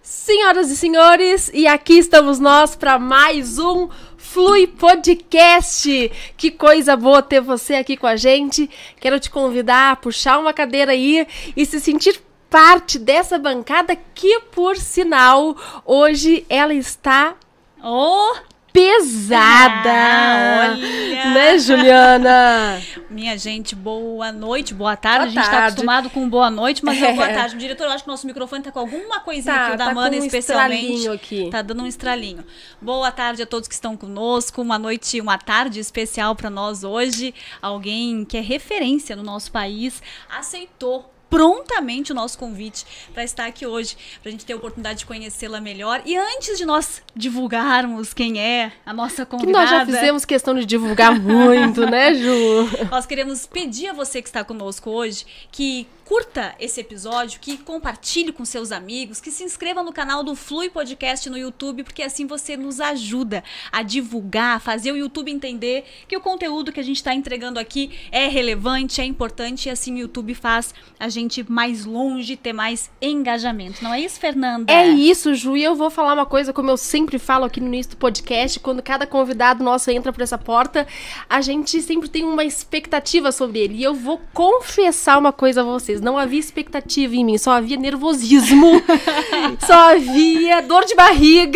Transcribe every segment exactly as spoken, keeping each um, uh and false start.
Senhoras e senhores, e aqui estamos nós para mais um Flui Podcast. Que coisa boa ter você aqui com a gente. Quero te convidar a puxar uma cadeira aí e se sentir parte dessa bancada que, por sinal, hoje ela está oh, pesada. Ah, olha. Né, Juliana? Minha gente, boa noite, boa tarde. Boa a gente tarde. Tá acostumado com boa noite, mas é. não boa É. tarde. O diretor, eu acho que o nosso microfone tá com alguma coisinha Tá, aqui, o da tá Amanda com um especialmente. estralinho aqui. Tá dando um estralinho. Boa tarde a todos que estão conosco. Uma noite, uma tarde especial para nós hoje. Alguém que é referência no nosso país aceitou prontamente o nosso convite para estar aqui hoje, para a gente ter a oportunidade de conhecê-la melhor. E antes de nós divulgarmos quem é a nossa convidada... Que nós já fizemos questão de divulgar muito, né, Ju? Nós queremos pedir a você que está conosco hoje que curta esse episódio, que compartilhe com seus amigos, que se inscreva no canal do Flui Podcast no YouTube, porque assim você nos ajuda a divulgar, a fazer o YouTube entender que o conteúdo que a gente está entregando aqui é relevante, é importante, e assim o YouTube faz a gente mais longe, ter mais engajamento. Não é isso, Fernanda? É isso, Ju, e eu vou falar uma coisa, como eu sempre falo aqui no início do podcast, quando cada convidado nosso entra por essa porta, a gente sempre tem uma expectativa sobre ele, e eu vou confessar uma coisa a vocês. Não havia expectativa em mim, só havia nervosismo, só havia dor de barriga.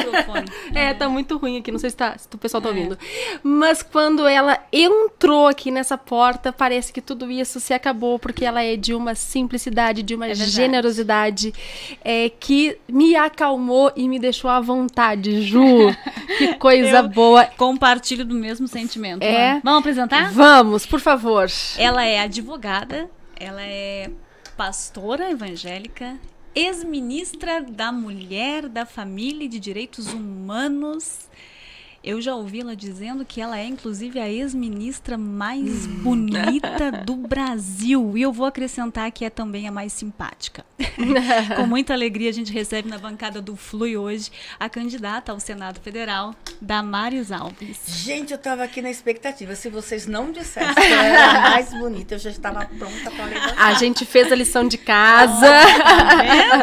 É, é, tá muito ruim aqui, não sei se, tá, se o pessoal tá é. ouvindo. Mas quando ela entrou aqui nessa porta, parece que tudo isso se acabou, porque ela é de uma simplicidade, de uma é generosidade é, que me acalmou e me deixou à vontade, Ju. Que coisa Eu boa. Compartilho do mesmo sentimento. É. Vamos, Vamos apresentar? Vamos, por favor. Ela é advogada. Ela é pastora evangélica, ex-ministra da Mulher, da Família e de Direitos Humanos. Eu já ouvi ela dizendo que ela é, inclusive, a ex-ministra mais bonita do Brasil. E eu vou acrescentar que é também a mais simpática. Com muita alegria, a gente recebe na bancada do Flui hoje a candidata ao Senado Federal, Damares Alves. Gente, eu estava aqui na expectativa. Se vocês não dissessem que eu era a mais bonita, eu já estava pronta para levantar. A gente fez a lição de casa. Oh, tá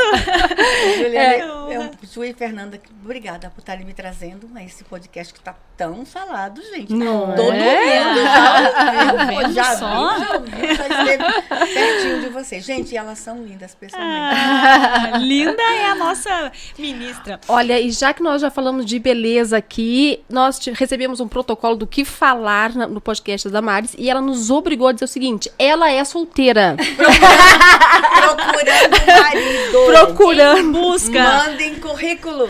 vendo? Juliana, é. eu, eu, Ju e Fernanda, obrigada por estarem me trazendo a esse podcast que está tão falado, gente. Não Todo é? mundo já ouviu, já só? viu, já ouviu, já esteve pertinho de vocês. Gente, elas são lindas, pessoalmente. Ah, linda é a nossa ministra. Olha, e já que nós já falamos de beleza aqui, nós recebemos um protocolo do que falar no podcast da Damares e ela nos obrigou a dizer o seguinte: ela é solteira. Procurando marido. Procurando. Em busca. Mandem currículos.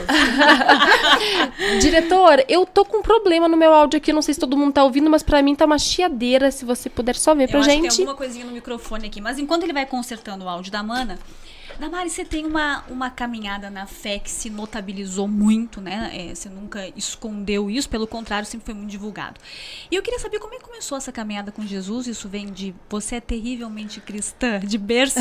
Diretor, eu tô com um problema no meu áudio aqui, não sei se todo mundo tá ouvindo, mas pra mim tá uma chiadeira, se você puder só ver pra eu gente. Acho que tem alguma coisinha no microfone aqui, mas enquanto ele vai consertando o áudio da Mana, Damares, você tem uma, uma caminhada na fé que se notabilizou muito, né? É, você nunca escondeu isso, pelo contrário, sempre foi muito divulgado. E eu queria saber como é que começou essa caminhada com Jesus. Isso vem de você é terrivelmente cristã, de berço?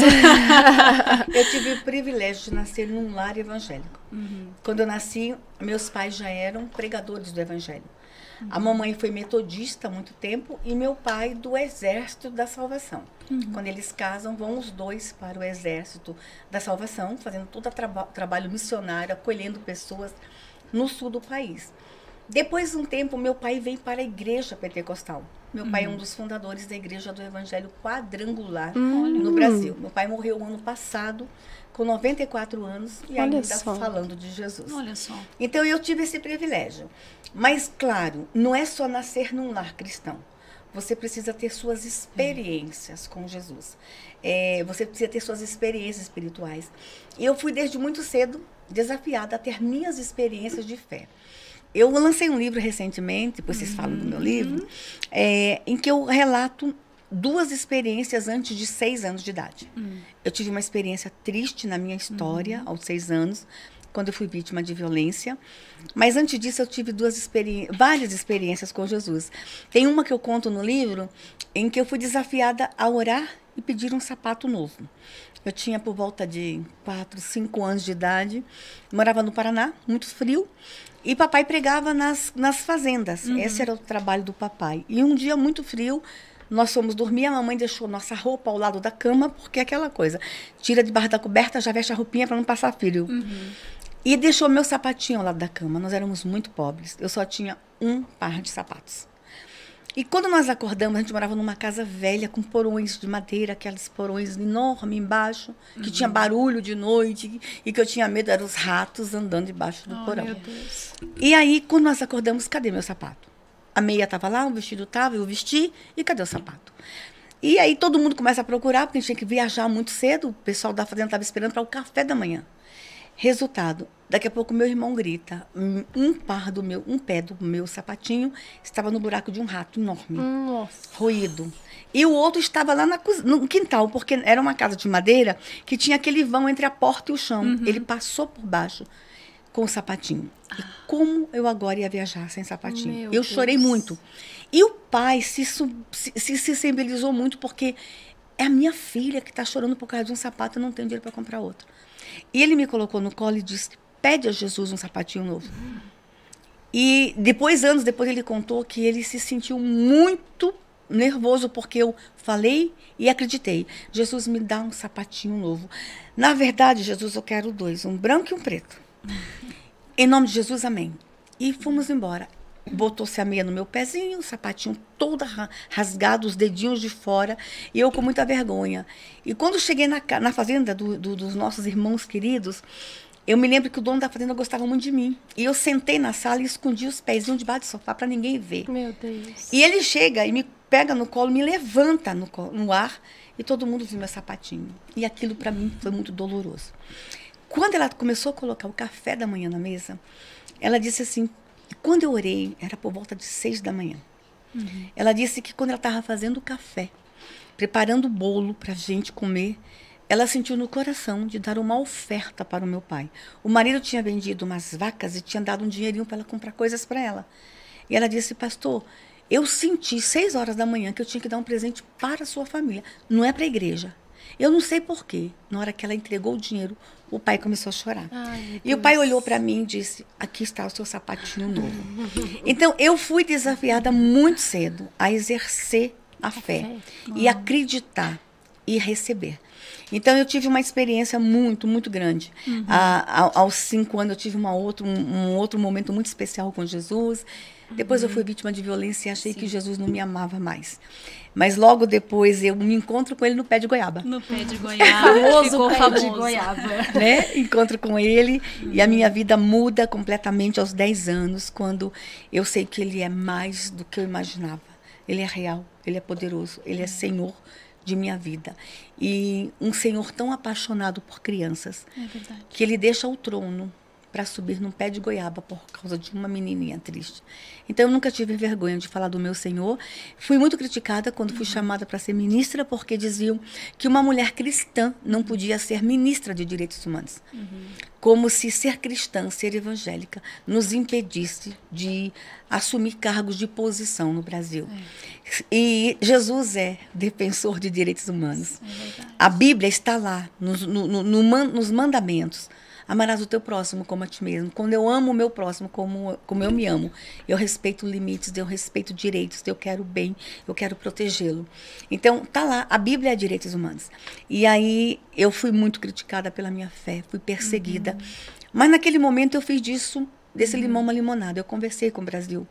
Eu tive o privilégio de nascer num lar evangélico. Uhum. Quando eu nasci, meus pais já eram pregadores do evangelho. Uhum. A mamãe foi metodista há muito tempo e meu pai do Exército da Salvação. Uhum. Quando eles casam, vão os dois para o Exército da Salvação, fazendo todo o traba- trabalho missionário, acolhendo pessoas no sul do país. Depois de um tempo, meu pai veio para a igreja pentecostal. Meu uhum. pai é um dos fundadores da Igreja do Evangelho Quadrangular uhum. no Brasil. Meu pai morreu ano passado, com noventa e quatro anos, e Olha ainda só. falando de Jesus. Olha só. Então, eu tive esse privilégio. Mas, claro, não é só nascer num lar cristão. Você precisa ter suas experiências com Jesus. É, você precisa ter suas experiências espirituais. E eu fui, desde muito cedo, desafiada a ter minhas experiências de fé. Eu lancei um livro recentemente, depois vocês falam do meu livro, é, em que eu relato duas experiências antes de seis anos de idade. Uhum. Eu tive uma experiência triste na minha história, uhum. aos seis anos, quando eu fui vítima de violência. Mas antes disso, eu tive duas experi- várias experiências com Jesus. Tem uma que eu conto no livro, em que eu fui desafiada a orar e pedir um sapato novo. Eu tinha por volta de quatro, cinco anos de idade, morava no Paraná, muito frio, e papai pregava nas, nas fazendas. Uhum. Esse era o trabalho do papai. E um dia muito frio, Nós fomos dormir, a mamãe deixou nossa roupa ao lado da cama, porque é aquela coisa. Tira debaixo da coberta, já veste a roupinha para não passar frio. Uhum. E deixou meu sapatinho ao lado da cama. Nós éramos muito pobres. Eu só tinha um par de sapatos. E quando nós acordamos, a gente morava numa casa velha, com porões de madeira, aqueles porões enormes embaixo, que uhum. tinha barulho de noite, e que eu tinha medo, eram os ratos andando debaixo do oh, porão. Meu Deus. E aí, quando nós acordamos, cadê meu sapato? A meia estava lá, o vestido estava, eu vesti, e cadê o sapato? E aí todo mundo começa a procurar, porque a gente tinha que viajar muito cedo, o pessoal da fazenda estava esperando para o café da manhã. Resultado, daqui a pouco meu irmão grita, um par do meu, um pé do meu sapatinho estava no buraco de um rato enorme, Nossa. roído. E o outro estava lá na, no quintal, porque era uma casa de madeira que tinha aquele vão entre a porta e o chão. Uhum. Ele passou por baixo com o sapatinho. E como eu agora ia viajar sem sapatinho? Meu eu Deus. chorei muito. E o pai se, se, se sensibilizou muito, porque é a minha filha que está chorando por causa de um sapato e não tem dinheiro para comprar outro. E ele me colocou no colo e disse, pede a Jesus um sapatinho novo. Uhum. E depois, anos depois, ele contou que ele se sentiu muito nervoso, porque eu falei e acreditei. Jesus, me dá um sapatinho novo. Na verdade, Jesus, eu quero dois, um branco e um preto. Em nome de Jesus, amém. E fomos embora. Botou-se a meia no meu pezinho, o sapatinho todo rasgado, os dedinhos de fora, e eu com muita vergonha. E quando cheguei na, na fazenda do, do, dos nossos irmãos queridos, eu me lembro que o dono da fazenda gostava muito de mim. E eu sentei na sala e escondi os pezinhos debaixo do sofá para ninguém ver. Meu Deus. E ele chega e me pega no colo, me levanta no, no ar, e todo mundo viu meu sapatinho. E aquilo para mim foi muito doloroso. Quando ela começou a colocar o café da manhã na mesa, ela disse assim, quando eu orei, era por volta de seis da manhã. Uhum. Ela disse que quando ela estava fazendo o café, preparando o bolo para a gente comer, ela sentiu no coração de dar uma oferta para o meu pai. O marido tinha vendido umas vacas e tinha dado um dinheirinho para ela comprar coisas para ela. E ela disse, pastor, eu senti seis horas da manhã que eu tinha que dar um presente para a sua família. Não é para a igreja. Eu não sei por quê. Na hora que ela entregou o dinheiro, o pai começou a chorar. Ai, e o pai olhou para mim e disse, aqui está o seu sapatinho novo. Então, eu fui desafiada muito cedo a exercer a fé. fé. E acreditar e receber. Então, eu tive uma experiência muito, muito grande. Uhum. A, a, aos cinco anos, eu tive uma outro, um, um outro momento muito especial com Jesus. Depois uhum. eu fui vítima de violência e achei Sim. que Jesus não me amava mais. Mas logo depois eu me encontro com ele no pé de goiaba. No pé de goiaba. Famoso pé famoso. de goiaba. Né? Encontro com ele uhum. e a minha vida muda completamente aos dez anos, quando eu sei que ele é mais do que eu imaginava. Ele é real, ele é poderoso, ele é Senhor de minha vida. E um Senhor tão apaixonado por crianças, é verdade. que ele deixa o trono para subir num pé de goiaba por causa de uma menininha triste. Então, eu nunca tive vergonha de falar do meu Senhor. Fui muito criticada quando fui uhum. chamada para ser ministra, porque diziam que uma mulher cristã não podia ser ministra de direitos humanos. Uhum. Como se ser cristã, ser evangélica, nos impedisse de assumir cargos de posição no Brasil. É. E Jesus é defensor de direitos humanos. É a Bíblia está lá, nos, no, no, no, nos mandamentos. Amarás o teu próximo como a ti mesmo. Quando eu amo o meu próximo como, como eu me amo, eu respeito limites, eu respeito direitos, eu quero bem, eu quero protegê-lo. Então, tá lá, a Bíblia é direitos humanos. E aí, eu fui muito criticada pela minha fé, fui perseguida. Uhum. Mas naquele momento eu fiz disso, desse uhum. limão uma limonada. Eu conversei com o Brasil.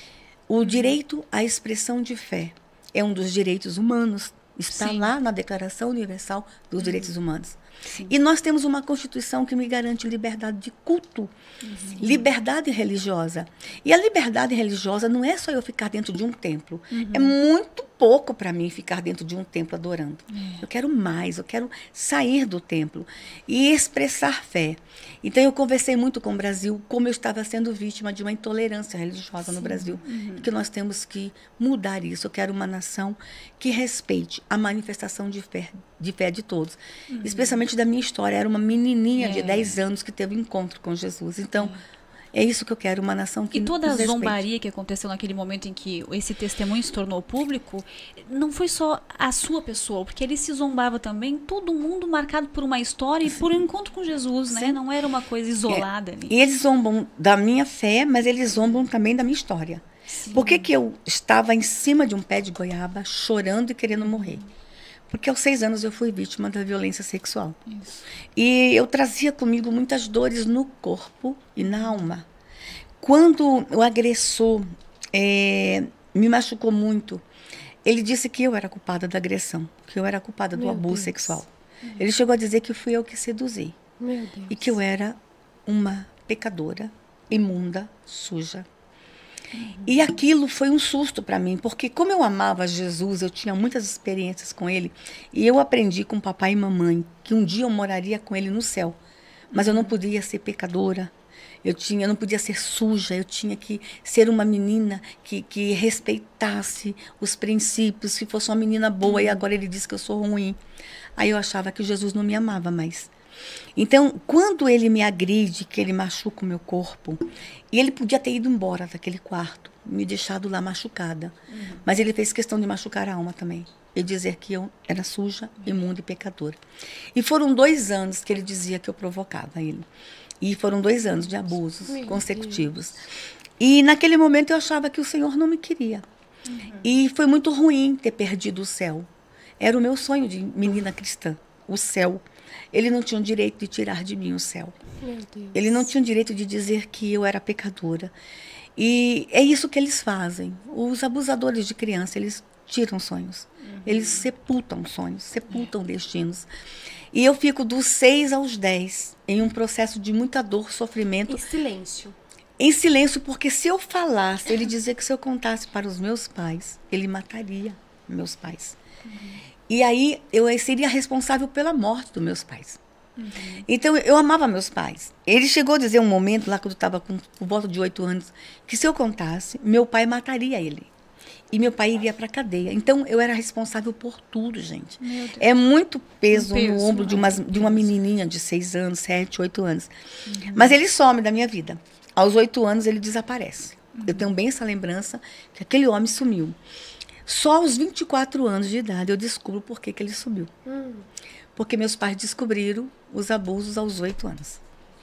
O uhum. direito à expressão de fé é um dos direitos humanos. Está Sim. lá na Declaração Universal dos uhum. Direitos Humanos. Sim. E nós temos uma Constituição que me garante liberdade de culto, uhum. liberdade religiosa. E a liberdade religiosa não é só eu ficar dentro de um templo. Uhum. É muito pouco para mim ficar dentro de um templo adorando. Uhum. Eu quero mais, eu quero sair do templo e expressar fé. Então, eu conversei muito com o Brasil, como eu estava sendo vítima de uma intolerância religiosa Sim. no Brasil. Uhum. Que nós temos que mudar isso. Eu quero uma nação que respeite a manifestação de fé de, fé de todos. Uhum. Especialmente da minha história. Era uma menininha é. de dez anos que teve um encontro com Jesus. Então, é, é isso que eu quero, uma nação que E toda nos a zombaria que aconteceu naquele momento em que esse testemunho se tornou público, não foi só a sua pessoa, porque ele se zombava também, todo mundo marcado por uma história Sim. e por um encontro com Jesus, né? Não era uma coisa isolada é. ali. E eles zombam da minha fé, mas eles zombam também da minha história. Sim. Por que que eu estava em cima de um pé de goiaba, chorando e querendo morrer? Porque aos seis anos eu fui vítima da violência sexual. Isso. E eu trazia comigo muitas dores no corpo e na alma. Quando o agressor é, me machucou muito, ele disse que eu era culpada da agressão, que eu era culpada do Meu abuso Deus. sexual. Ele chegou a dizer que fui eu que seduzi. Meu Deus. E que eu era uma pecadora, imunda, suja. E aquilo foi um susto para mim, porque como eu amava Jesus, eu tinha muitas experiências com ele, e eu aprendi com papai e mamãe que um dia eu moraria com ele no céu. Mas eu não podia ser pecadora, eu, tinha, eu não podia ser suja, eu tinha que ser uma menina que, que respeitasse os princípios, que fosse uma menina boa, e agora ele diz que eu sou ruim. Aí eu achava que Jesus não me amava mais. Então, quando ele me agride, que ele machuca o meu corpo, e ele podia ter ido embora daquele quarto, me deixado lá machucada, uhum. mas ele fez questão de machucar a alma também, e dizer que eu era suja, imunda e pecadora. E foram dois anos que ele dizia que eu provocava ele. E foram dois anos de abusos meu consecutivos. Deus. E naquele momento eu achava que o Senhor não me queria. Uhum. E foi muito ruim ter perdido o céu. Era o meu sonho de menina cristã, o céu. Ele não tinha o direito de tirar de mim o céu. Meu Deus. Ele não tinha o direito de dizer que eu era pecadora. E é isso que eles fazem. Os abusadores de criança, eles tiram sonhos. Uhum. Eles sepultam sonhos, sepultam uhum. destinos. E eu fico dos seis aos dez em um processo de muita dor, sofrimento. Em silêncio. Em silêncio, porque se eu falasse, ele dizia que se eu contasse para os meus pais, ele mataria meus pais. Uhum. E aí eu seria responsável pela morte dos meus pais. Uhum. Então eu amava meus pais. Ele chegou a dizer um momento, lá quando eu estava com por volta de oito anos, que se eu contasse, meu pai mataria ele. E meu pai iria para a cadeia. Então eu era responsável por tudo, gente. É muito peso, um peso no ombro de uma, de uma menininha de seis anos, sete, oito anos. Uhum. Mas ele some da minha vida. Aos oito anos ele desaparece. Uhum. Eu tenho bem essa lembrança que aquele homem sumiu. Só aos vinte e quatro anos de idade eu descubro por que, que ele sumiu. Hum. Porque meus pais descobriram os abusos aos oito anos.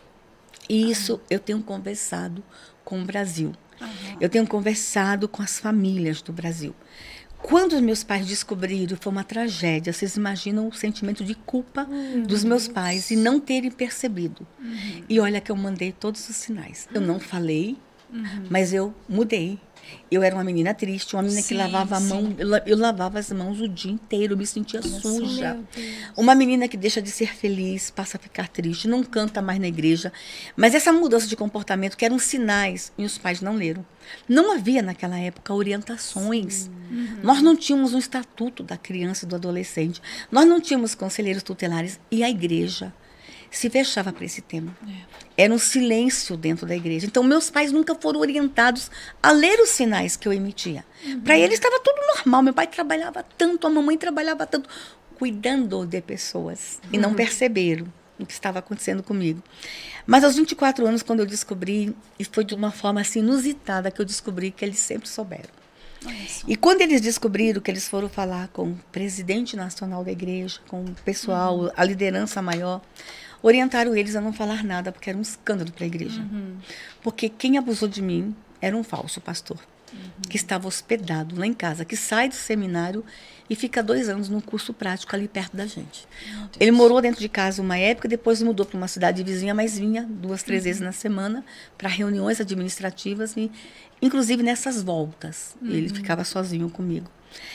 E isso ah. eu tenho conversado com o Brasil. Uhum. Eu tenho conversado com as famílias do Brasil. Quando os meus pais descobriram, foi uma tragédia. Vocês imaginam o sentimento de culpa uhum. dos meus pais e não terem percebido. Uhum. E olha que eu mandei todos os sinais. Eu não falei, uhum. mas eu mudei. Eu era uma menina triste, uma menina sim, que lavava sim. a mão, eu, eu lavava as mãos o dia inteiro, eu me sentia Nossa, suja. Uma menina que deixa de ser feliz, passa a ficar triste, não canta mais na igreja. Mas essa mudança de comportamento, que eram sinais, e os pais não leram. Não havia naquela época orientações. Uhum. Nós não tínhamos um estatuto da criança e do adolescente. Nós não tínhamos conselheiros tutelares. E a igreja se fechava para esse tema. É. Era um silêncio dentro da igreja. Então, meus pais nunca foram orientados a ler os sinais que eu emitia. Uhum. Para eles estava tudo normal. Meu pai trabalhava tanto, a mamãe trabalhava tanto, cuidando de pessoas. Uhum. E não perceberam o que estava acontecendo comigo. Mas aos vinte e quatro anos, quando eu descobri, e foi de uma forma assim inusitada que eu descobri que eles sempre souberam. Nossa. E quando eles descobriram que eles foram falar com o presidente nacional da igreja, com o pessoal, uhum. a liderança maior, orientaram eles a não falar nada, porque era um escândalo para a igreja. Uhum. Porque quem abusou de mim era um falso pastor, uhum. que estava hospedado lá em casa, que sai do seminário e fica dois anos num curso prático ali perto da gente. Ele morou dentro de casa uma época, depois mudou para uma cidade vizinha, mas vinha duas, três uhum. vezes na semana para reuniões administrativas, e inclusive nessas voltas. Uhum. Ele ficava sozinho comigo.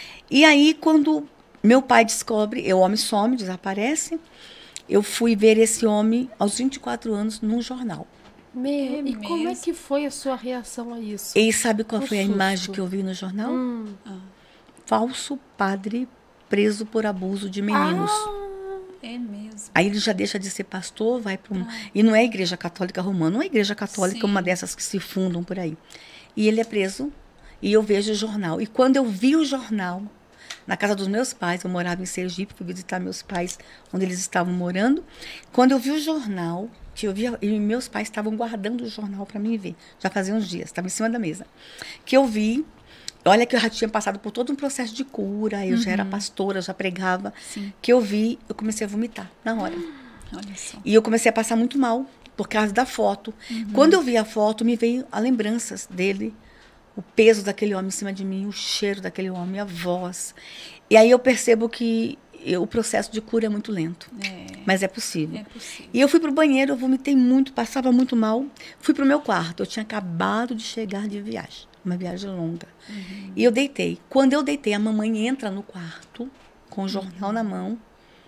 E aí, quando meu pai descobre, o homem some, desaparece, eu fui ver esse homem aos vinte e quatro anos num jornal. Meu, é e mesmo? Como é que foi a sua reação a isso? E sabe qual o foi susto. A imagem que eu vi no jornal? Hum. Ah. Falso padre preso por abuso de meninos. Ah, é mesmo. Aí ele já deixa de ser pastor, vai para um... Ah. E não é a igreja católica romana, não é a igreja católica, Sim. uma dessas que se fundam por aí. E ele é preso, e eu vejo o jornal. E quando eu vi o jornal, na casa dos meus pais, eu morava em Sergipe, fui visitar meus pais onde eles estavam morando. Quando eu vi o jornal, que eu via, e meus pais estavam guardando o jornal para mim ver, já fazia uns dias, estava em cima da mesa, que eu vi, olha que eu já tinha passado por todo um processo de cura, eu uhum. já era pastora, já pregava, Sim. que eu vi, eu comecei a vomitar na hora. Olha só. E eu comecei a passar muito mal, por causa da foto. Uhum. Quando eu vi a foto, me veio as lembranças dele, o peso daquele homem em cima de mim, o cheiro daquele homem, a voz. E aí eu percebo que eu, o processo de cura é muito lento, É. mas é possível. É possível. E eu fui pro banheiro, eu vomitei muito, passava muito mal. Fui pro meu quarto, eu tinha acabado de chegar de viagem, uma viagem longa. Uhum. E eu deitei. Quando eu deitei, a mamãe entra no quarto com o jornal Uhum. na mão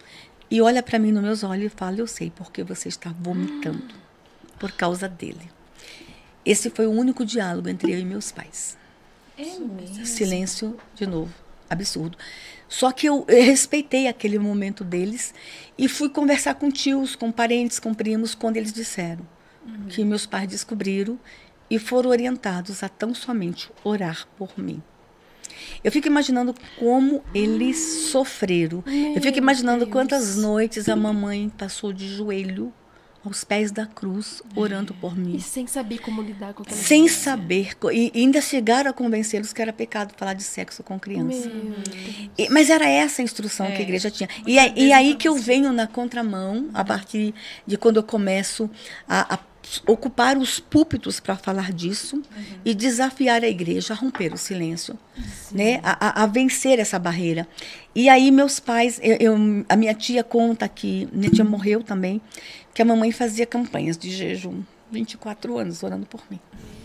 e olha para mim nos meus olhos e fala: eu sei porque você está vomitando, por causa dele. Esse foi o único diálogo entre eu e meus pais. É mesmo. Silêncio, de novo, absurdo. Só que eu, eu respeitei aquele momento deles e fui conversar com tios, com parentes, com primos, quando eles disseram uhum. que meus pais descobriram e foram orientados a tão somente orar por mim. Eu fico imaginando como eles sofreram. Meu eu fico imaginando Deus. Quantas noites a mamãe passou de joelho aos pés da cruz, orando por mim. E sem saber como lidar com aquela Sem criança. saber. E ainda chegaram a convencê-los que era pecado falar de sexo com criança. E, mas era essa a instrução é. que a igreja tinha. E, e aí que eu venho na contramão, a partir de quando eu começo a, a ocupar os púlpitos para falar disso uhum. e desafiar a igreja a romper o silêncio, né? a, a, a vencer essa barreira. E aí meus pais, eu, eu, a minha tia conta que, minha tia morreu também, que a mamãe fazia campanhas de jejum, vinte e quatro anos orando por mim.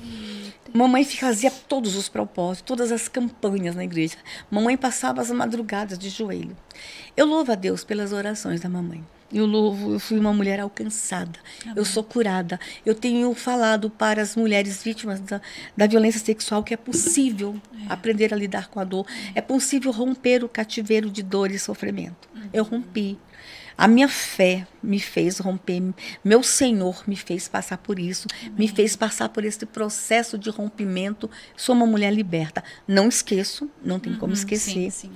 Mamãe fazia todos os propósitos, todas as campanhas na igreja. Mamãe passava as madrugadas de joelho. Eu louvo a Deus pelas orações da mamãe. Eu louvo, eu fui uma mulher alcançada. Amém. Eu sou curada. Eu tenho falado para as mulheres vítimas da, da violência sexual que é possível é. aprender a lidar com a dor. É. é possível romper o cativeiro de dor e sofrimento. Uhum. Eu rompi. A minha fé me fez romper, meu Senhor me fez passar por isso, Amém. me fez passar por esse processo de rompimento. Sou uma mulher liberta. Não esqueço, não tem uhum, como esquecer. Sim, sim.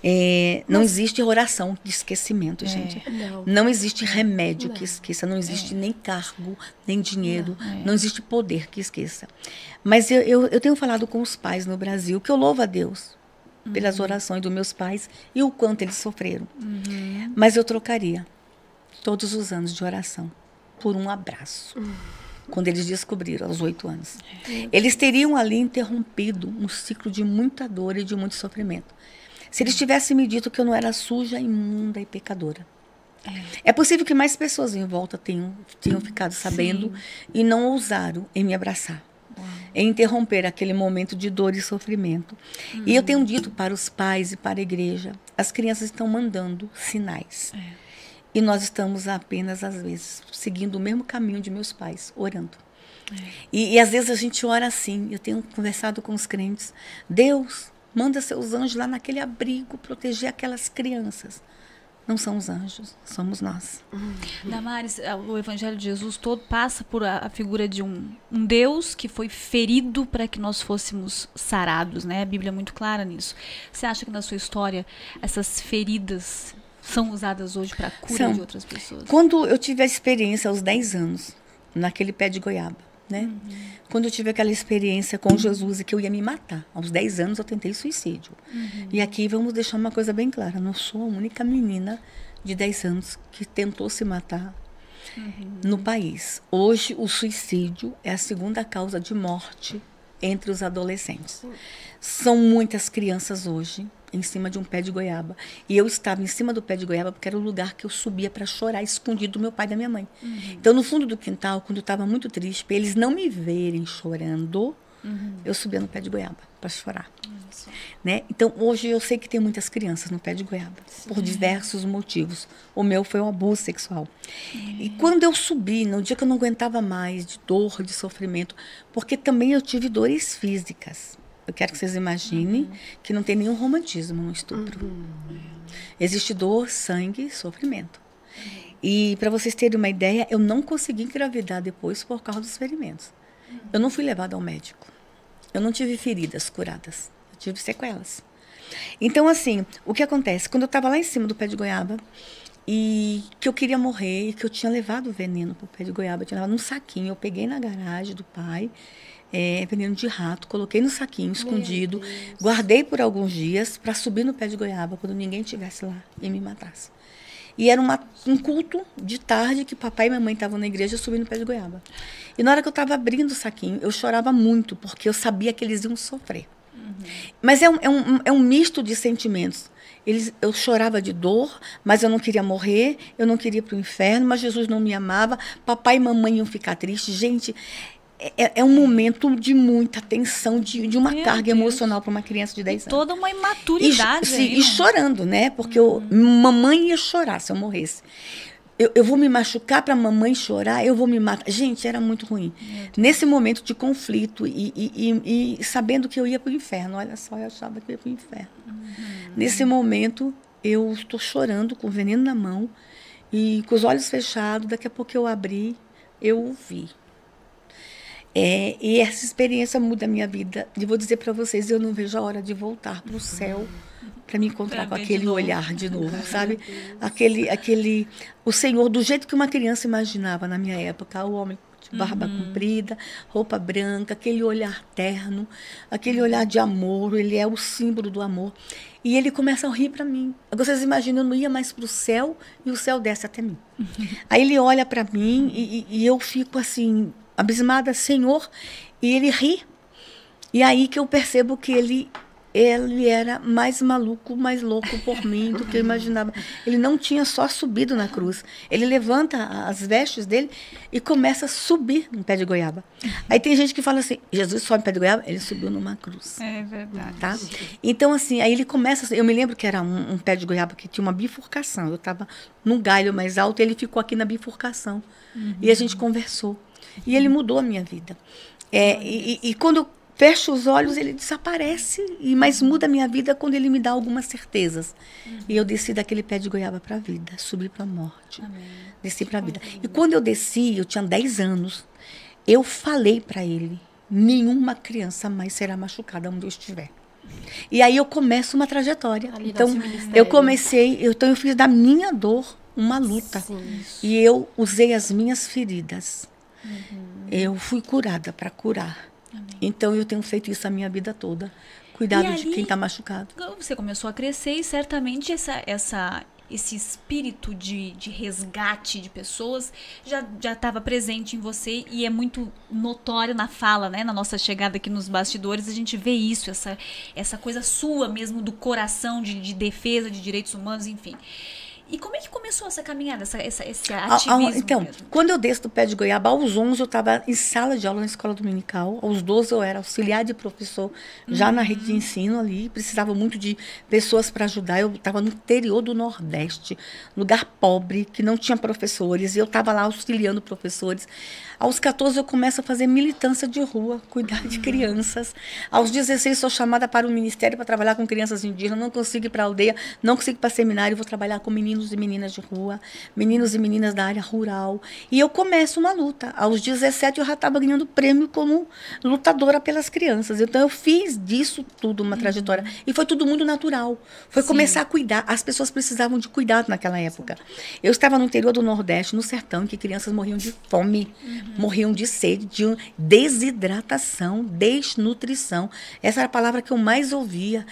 É, não Mas, existe oração de esquecimento, é, gente. Não, não existe remédio não. que esqueça, não existe é. nem cargo, nem dinheiro, não, é. não existe poder que esqueça. Mas eu, eu, eu tenho falado com os pais no Brasil, que eu louvo a Deus pelas uhum. orações dos meus pais e o quanto eles sofreram. Uhum. Mas eu trocaria todos os anos de oração por um abraço. Uhum. Quando eles descobriram, aos oito anos. Uhum. Eles teriam ali interrompido um ciclo de muita dor e de muito sofrimento. Se eles tivessem me dito que eu não era suja, imunda e pecadora. É, é possível que mais pessoas em volta tenham, tenham ficado sabendo Sim. e não ousaram em me abraçar. Em interromper aquele momento de dor e sofrimento. Uhum. E eu tenho dito para os pais e para a igreja, as crianças estão mandando sinais. É. E nós estamos apenas, às vezes, seguindo o mesmo caminho de meus pais, orando. É. E, e às vezes a gente ora assim, eu tenho conversado com os crentes, Deus, manda seus anjos lá naquele abrigo, proteger aquelas crianças. Não são os anjos, somos nós. Uhum. Damares, o Evangelho de Jesus todo passa por a, a figura de um, um Deus que foi ferido para que nós fôssemos sarados, né? A Bíblia é muito clara nisso. Você acha que na sua história essas feridas são usadas hoje para a cura são. de outras pessoas? Quando eu tive a experiência aos dez anos, naquele pé de goiaba, né? Uhum. Quando eu tive aquela experiência com Jesus e que eu ia me matar. Aos dez anos eu tentei suicídio. Uhum. E aqui vamos deixar uma coisa bem clara. Eu não sou a única menina de dez anos que tentou se matar uhum. no país. Hoje o suicídio é a segunda causa de morte entre os adolescentes. Uhum. São muitas crianças hoje em cima de um pé de goiaba. E eu estava em cima do pé de goiaba porque era o lugar que eu subia para chorar escondido do meu pai e da minha mãe. Uhum. Então, no fundo do quintal, quando eu estava muito triste, para eles não me verem chorando, uhum. eu subia no pé de goiaba para chorar. Uhum. Né? Então, hoje eu sei que tem muitas crianças no pé de goiaba, Sim. por diversos motivos. O meu foi um abuso sexual. Uhum. E quando eu subi, no dia que eu não aguentava mais, de dor, de sofrimento, porque também eu tive dores físicas. Eu quero que vocês imaginem uhum. que não tem nenhum romantismo no estupro. Uhum. Existe dor, sangue, sofrimento. Uhum. E, para vocês terem uma ideia, eu não consegui engravidar depois por causa dos ferimentos. Uhum. Eu não fui levada ao médico. Eu não tive feridas curadas. Eu tive sequelas. Então, assim, o que acontece? Quando eu estava lá em cima do pé de goiaba, e que eu queria morrer, e que eu tinha levado o veneno para o pé de goiaba, eu tinha levado num saquinho, eu peguei na garagem do pai... É, veneno de rato, coloquei no saquinho escondido, guardei por alguns dias para subir no pé de goiaba quando ninguém estivesse lá e me matasse. E era uma, um culto de tarde que papai e mamãe estavam na igreja subindo o pé de goiaba. E na hora que eu estava abrindo o saquinho, eu chorava muito, porque eu sabia que eles iam sofrer. Uhum. Mas é um, é, um, é um misto de sentimentos. Eles, eu chorava de dor, mas eu não queria morrer, eu não queria ir para o inferno, mas Jesus não me amava, papai e mamãe iam ficar tristes. Gente, é, é um momento de muita tensão, de, de uma Meu carga Deus. emocional para uma criança de dez anos. Toda uma imaturidade. E, aí, e chorando, né? Porque uhum. eu, mamãe ia chorar se eu morresse. Eu, eu vou me machucar para a mamãe chorar, eu vou me matar. Gente, era muito ruim. Nesse momento de conflito e, e, e, e sabendo que eu ia para o inferno. Olha só, eu achava que eu ia para o inferno. Uhum. Nesse momento, eu estou chorando com o veneno na mão e com os olhos fechados. Daqui a pouco eu abri, eu ouvi. É, e essa experiência muda a minha vida. E vou dizer para vocês, eu não vejo a hora de voltar para o céu para me encontrar com aquele olhar de novo, sabe? Aquele, aquele, o Senhor, do jeito que uma criança imaginava na minha época, o homem de barba uhum. comprida, roupa branca, aquele olhar terno, aquele olhar de amor, ele é o símbolo do amor. E ele começa a rir para mim. Vocês imaginam, eu não ia mais para o céu e o céu desce até mim. Uhum. Aí ele olha para mim e, e eu fico assim, abismada, Senhor, e ele ri. E aí que eu percebo que ele... ele era mais maluco, mais louco por mim do que eu imaginava. Ele não tinha só subido na cruz. Ele levanta as vestes dele e começa a subir no pé de goiaba. Aí tem gente que fala assim, Jesus sobe no pé de goiaba? Ele subiu numa cruz. É verdade. Tá? Então, assim, aí ele começa... Eu me lembro que era um, um pé de goiaba que tinha uma bifurcação. Eu estava num galho mais alto e ele ficou aqui na bifurcação. Uhum. E a gente conversou. E ele mudou a minha vida. É, e, e, e quando eu fecho os olhos, ele desaparece, e mas muda a minha vida quando ele me dá algumas certezas. Uhum. E eu desci daquele pé de goiaba para a vida, subi para a morte. Amém. Desci para a vida. E quando eu desci, eu tinha dez anos, eu falei para ele, nenhuma criança mais será machucada onde eu estiver. E aí eu começo uma trajetória. Ali então, eu comecei, eu, então eu fiz da minha dor uma luta. Sim. E eu usei as minhas feridas. Uhum. Eu fui curada para curar. Amém. Então, eu tenho feito isso a minha vida toda. Cuidado ali, de quem está machucado. Você começou a crescer e certamente essa, essa, esse espírito de, de resgate de pessoas já estava presente em você e é muito notório na fala, né? Na nossa chegada aqui nos bastidores, a gente vê isso, essa, essa coisa sua mesmo do coração de, de defesa de direitos humanos, enfim. E como é que começou essa caminhada, essa, essa, esse ativismo? Ah, ah, então, mesmo? Quando eu desço do pé de goiaba, aos onze eu estava em sala de aula na escola dominical, aos doze eu era auxiliar de professor, já uhum. na rede de ensino ali, precisava muito de pessoas para ajudar. Eu estava no interior do Nordeste, lugar pobre, que não tinha professores, e eu estava lá auxiliando professores. Aos quatorze eu começo a fazer militância de rua, cuidar de crianças. Aos dezesseis sou chamada para o ministério para trabalhar com crianças indígenas, não consigo ir para a aldeia, não consigo ir para seminário, vou trabalhar com meninos e meninas de rua, meninos e meninas da área rural. E eu começo uma luta. Aos dezessete eu já estava ganhando prêmio como lutadora pelas crianças. Então eu fiz disso tudo uma trajetória. Uhum. E foi tudo muito natural. Foi Sim. começar a cuidar. As pessoas precisavam de cuidado naquela época. Eu estava no interior do Nordeste, no sertão, que crianças morriam de fome. Uhum. Morriam de sede, de desidratação, desnutrição. Essa era a palavra que eu mais ouvia.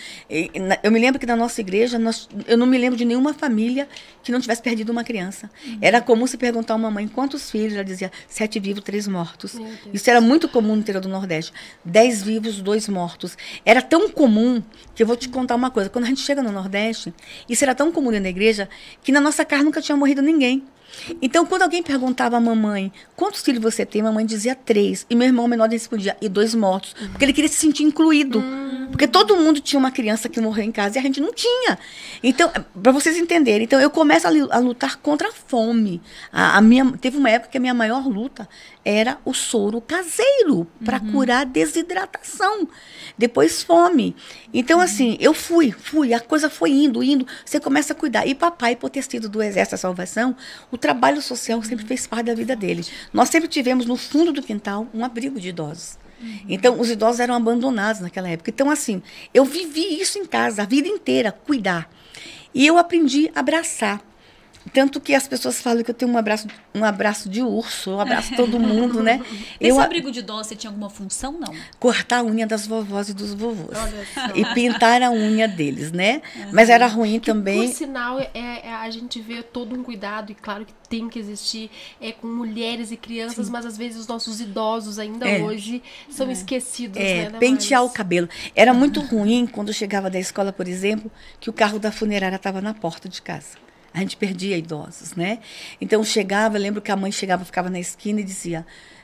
Eu me lembro que na nossa igreja, nós, eu não me lembro de nenhuma família que não tivesse perdido uma criança. Uhum. Era comum se perguntar a uma mãe quantos filhos, ela dizia sete vivos, três mortos. Isso era muito comum no interior do Nordeste. Dez vivos, dois mortos. Era tão comum que eu vou te contar uma coisa. Quando a gente chega no Nordeste, isso era tão comum dentro da igreja que na nossa casa nunca tinha morrido ninguém. Então, quando alguém perguntava à mamãe quantos filhos você tem, a mamãe dizia três. E meu irmão menor respondia, e dois mortos. Uhum. Porque ele queria se sentir incluído. Uhum. Porque todo mundo tinha uma criança que morreu em casa e a gente não tinha. Então, para vocês entenderem, então eu começo a, a lutar contra a fome. A, a minha, teve uma época que a minha maior luta era o soro caseiro para uhum. curar desidratação. Depois fome. Então, assim, eu fui, fui, a coisa foi indo, indo. Você começa a cuidar. E papai, por ter sido do Exército da Salvação, o trabalho social sempre fez parte da vida dele. Nós sempre tivemos no fundo do quintal um abrigo de idosos. Uhum. Então, os idosos eram abandonados naquela época. Então, assim, eu vivi isso em casa, a vida inteira, cuidar. E eu aprendi a abraçar. Tanto que as pessoas falam que eu tenho um abraço, um abraço de urso, eu abraço todo mundo, né? Esse Eu, abrigo de dó, você tinha alguma função, não? cortar a unha das vovós e dos vovôs. Olha só. E pintar a unha deles, né? Mas era ruim também. Por sinal, é, é- a gente vê todo um cuidado, e claro que tem que existir é, com mulheres e crianças, mas às vezes os nossos idosos ainda É. hoje são esquecidos, É, né? pentear o Damares? cabelo. Era muito ruim quando eu chegava da escola, por exemplo, que o carro da funerária estava na porta de casa. A gente perdia idosos, né? Então chegava, eu lembro que a mãe chegava, ficava na esquina e dizia: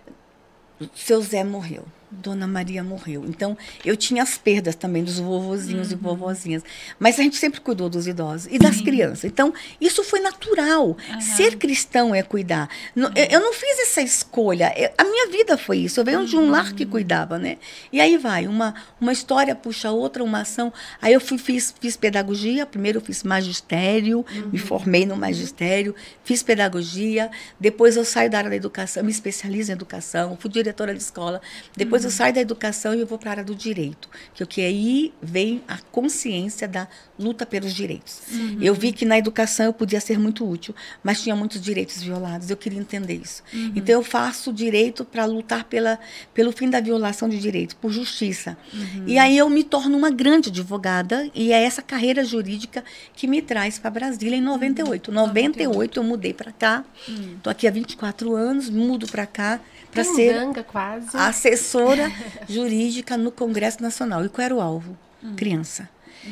seu Zé morreu, Dona Maria morreu. Então, eu tinha as perdas também dos vovozinhos e vovozinhas. Mas a gente sempre cuidou dos idosos e das crianças. Então, isso foi natural. Ser cristão é cuidar. Não- eu, eu não fiz essa escolha. Eu- a minha vida foi isso. Eu venho de um lar que cuidava, né? E aí vai, uma, uma história puxa outra, uma ação. Aí eu fui, fiz, fiz pedagogia. Primeiro eu fiz magistério, me formei no magistério, fiz pedagogia. Depois eu saio da área da educação, me especializo em educação, fui diretora de escola. Depois eu saio da educação e eu vou para a área do direito, que o que aí vem a consciência da luta pelos direitos. Eu vi que na educação eu podia ser muito útil, mas tinha muitos direitos violados. Eu queria entender isso. Então eu faço direito para lutar pela, pelo fim da violação de direitos, por justiça. E aí eu me torno uma grande advogada e é essa carreira jurídica que me traz para Brasília em noventa e oito. Em noventa e oito eu mudei para cá. Estou aqui há vinte e quatro anos, mudo para cá para ser Candanga, quase. assessora jurídica no Congresso Nacional. E qual era o alvo? Criança.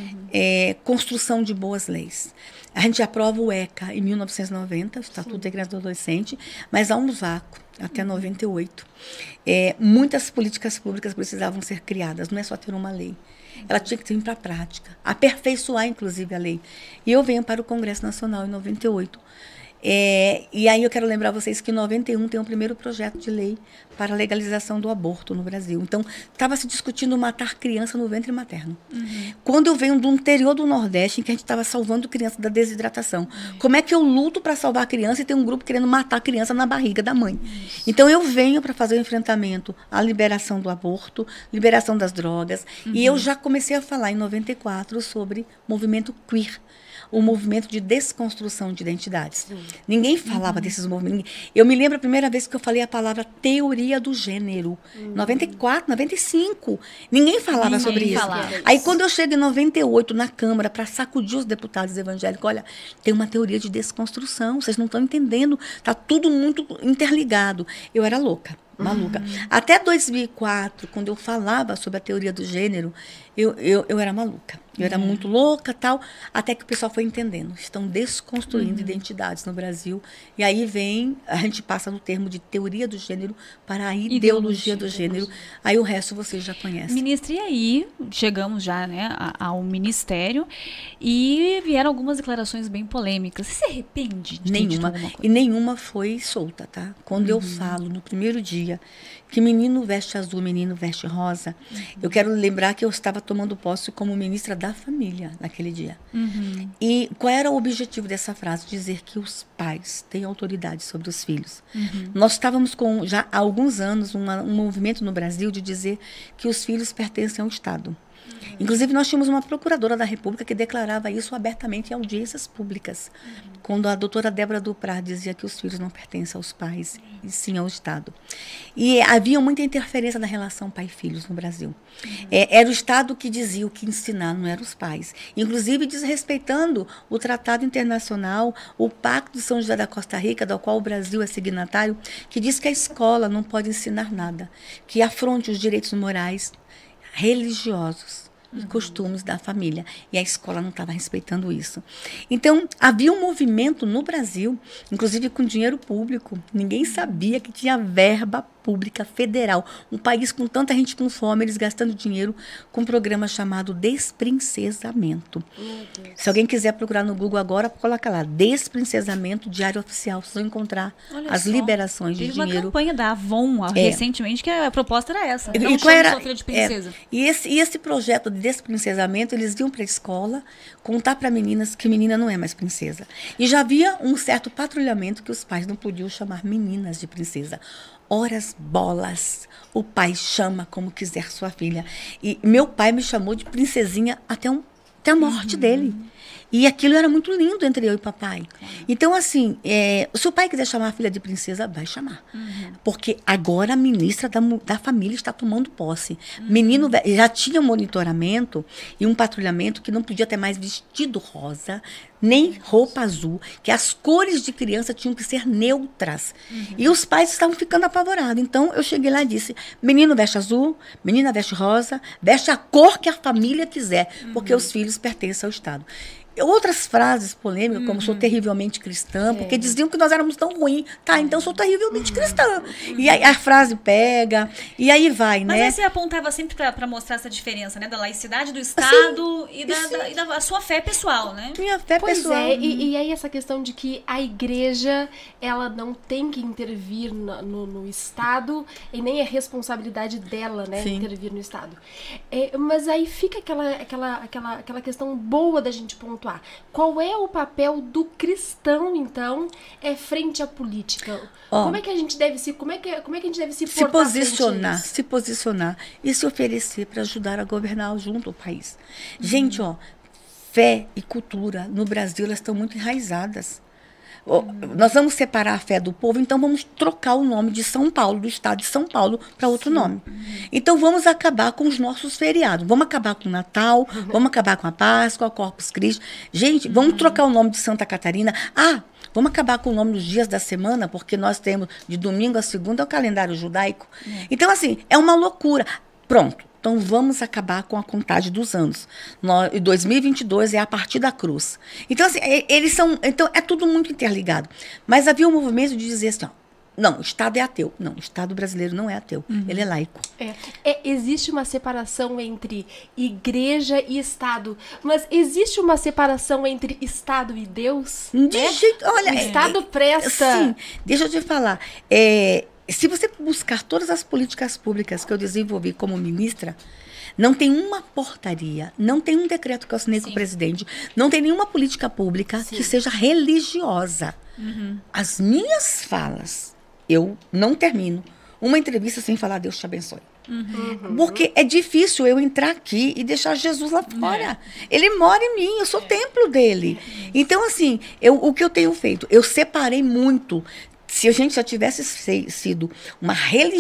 É, construção de boas leis. A gente aprova o ECA em mil novecentos e noventa, o Estatuto da Criança e do Adolescente, mas há um vácuo até noventa e oito. É, muitas políticas públicas precisavam ser criadas, não é só ter uma lei. Ela tinha que vir para a prática, aperfeiçoar, inclusive, a lei. E eu venho para o Congresso Nacional em noventa e oito. É, e aí eu quero lembrar vocês que em noventa e um tem o primeiro projeto de lei para a legalização do aborto no Brasil. Então, estava se discutindo matar criança no ventre materno. Uhum. Quando eu venho do interior do Nordeste, em que a gente estava salvando criança da desidratação. Uhum. Como é que eu luto para salvar a criança e tem um grupo querendo matar a criança na barriga da mãe? Isso. Então, eu venho para fazer o enfrentamento à liberação do aborto, liberação das drogas. Uhum. E eu já comecei a falar em noventa e quatro sobre movimento queer. O movimento de desconstrução de identidades. Sim. Ninguém falava uhum. desses movimentos. Eu me lembro a primeira vez que eu falei a palavra teoria do gênero. Uhum. noventa e quatro, noventa e cinco. Ninguém falava Ninguém sobre isso. Falava. Aí quando eu chego em noventa e oito na Câmara para sacudir os deputados evangélicos, olha, tem uma teoria de desconstrução, vocês não estão entendendo, está tudo muito interligado. Eu era louca. Maluca. Uhum. Até dois mil e quatro, quando eu falava sobre a teoria do gênero, eu, eu, eu era maluca. Eu era uhum. muito louca e tal, até que o pessoal foi entendendo. Estão desconstruindo uhum. identidades no Brasil. E aí vem, a gente passa no termo de teoria do gênero para a ideologia, ideologia do gênero. Aí o resto vocês já conhecem. Ministra, e aí chegamos já, né, ao ministério e vieram algumas declarações bem polêmicas. Você se arrepende de nenhuma? Ter dito e nenhuma foi solta, tá? Quando uhum. eu falo no primeiro dia que menino veste azul, menino veste rosa, uhum. eu quero lembrar que eu estava tomando posse como ministra da família naquele dia. Uhum. E qual era o objetivo dessa frase? Dizer que os pais têm autoridade sobre os filhos. Uhum. Nós estávamos com, já há alguns anos, uma, um movimento no Brasil de dizer que os filhos pertencem ao Estado. Uhum. Inclusive, nós tínhamos uma procuradora da República que declarava isso abertamente em audiências públicas. Uhum. Quando a doutora Débora Duprat dizia que os filhos não pertencem aos pais, uhum. e sim ao Estado. E havia muita interferência na relação pai-filhos no Brasil. Uhum. É, era o Estado que dizia o que ensinar, não eram os pais. Inclusive, desrespeitando o Tratado Internacional, o Pacto de São José da Costa Rica, do qual o Brasil é signatário, que diz que a escola não pode ensinar nada, que afronte os direitos morais, religiosos e uhum. costumes da família. E a escola não estava respeitando isso. Então, havia um movimento no Brasil, inclusive com dinheiro público. Ninguém sabia que tinha verba pública federal. Um país com tanta gente com fome, eles gastando dinheiro com um programa chamado Desprincesamento. Se alguém quiser procurar no Google agora, coloca lá, Desprincesamento, Diário Oficial. Vocês vão encontrar Olha as só, liberações de dinheiro. Teve uma campanha da Avon é. recentemente, que a proposta era essa. E, não e qual era, sua filha de princesa. É, e, esse, e esse projeto de desprincesamento, eles iam para a escola contar para meninas que menina não é mais princesa. E já havia um certo patrulhamento que os pais não podiam chamar meninas de princesa. Horas bolas, o pai chama como quiser sua filha. E meu pai me chamou de princesinha até, um, até a morte uhum. dele. E aquilo era muito lindo entre eu e papai. Claro. Então, assim, é, se o pai quiser chamar a filha de princesa, vai chamar. Uhum. Porque agora a ministra da, da família está tomando posse. Uhum. Menino já tinha monitoramento e um patrulhamento que não podia ter mais vestido rosa, nem roupa azul, que as cores de criança tinham que ser neutras. Uhum. E os pais estavam ficando apavorados. Então, eu cheguei lá e disse, menino veste azul, menina veste rosa, veste a cor que a família quiser, uhum. porque os filhos pertencem ao Estado. Outras frases polêmicas, uhum. como sou terrivelmente cristã, é. porque diziam que nós éramos tão ruins. Tá, então sou terrivelmente uhum. cristã. Uhum. E aí a frase pega, e aí vai, Mas né? Mas aí você apontava sempre para mostrar essa diferença, né? Da laicidade do Estado e, da, da, e da sua fé pessoal, né? Minha fé pois pessoal. É, e, e aí essa questão de que a igreja, ela não tem que intervir no, no, no Estado, e nem é responsabilidade dela, né? Sim. Intervir no Estado. É, mas aí fica aquela, aquela, aquela, aquela questão boa da gente pontuar. Qual é o papel do cristão, então, é, frente à política? Oh, como é que a gente deve se, como é que, como é que a gente deve se se posicionar, se posicionar e se oferecer para ajudar a governar junto o país. Uhum. Gente, ó, fé e cultura no Brasil, elas estão muito enraizadas. Uhum. Nós vamos separar a fé do povo, então vamos trocar o nome de São Paulo, do estado de São Paulo, para outro Sim. nome. Uhum. Então vamos acabar com os nossos feriados. Vamos acabar com o Natal, uhum. vamos acabar com a Páscoa, o Corpus Christi. Gente, vamos uhum. trocar o nome de Santa Catarina. Ah, vamos acabar com o nome dos dias da semana, porque nós temos de domingo a segunda é o calendário judaico. Uhum. Então, assim, é uma loucura. Pronto. Então, vamos acabar com a contagem dos anos. Em dois mil e vinte e dois é a partir da cruz. Então, assim, eles são... Então, é tudo muito interligado. Mas havia um movimento de dizer assim, ó, não, o Estado é ateu. Não, o Estado brasileiro não é ateu. Uhum. Ele é laico. É. É, existe uma separação entre igreja e Estado. Mas existe uma separação entre Estado e Deus? De né? jeito... Olha, o Estado é, presta... Sim, deixa eu te falar. É... Se você buscar todas as políticas públicas que eu desenvolvi como ministra, não tem uma portaria, não tem um decreto que eu assinei Sim. com o presidente, não tem nenhuma política pública Sim. que seja religiosa. Uhum. As minhas falas, eu não termino uma entrevista sem falar Deus te abençoe. Uhum. Porque é difícil eu entrar aqui e deixar Jesus lá fora. É. Ele mora em mim, eu sou é. templo dele. É. Então, assim, eu, o que eu tenho feito? Eu separei muito. Se a gente já tivesse sido uma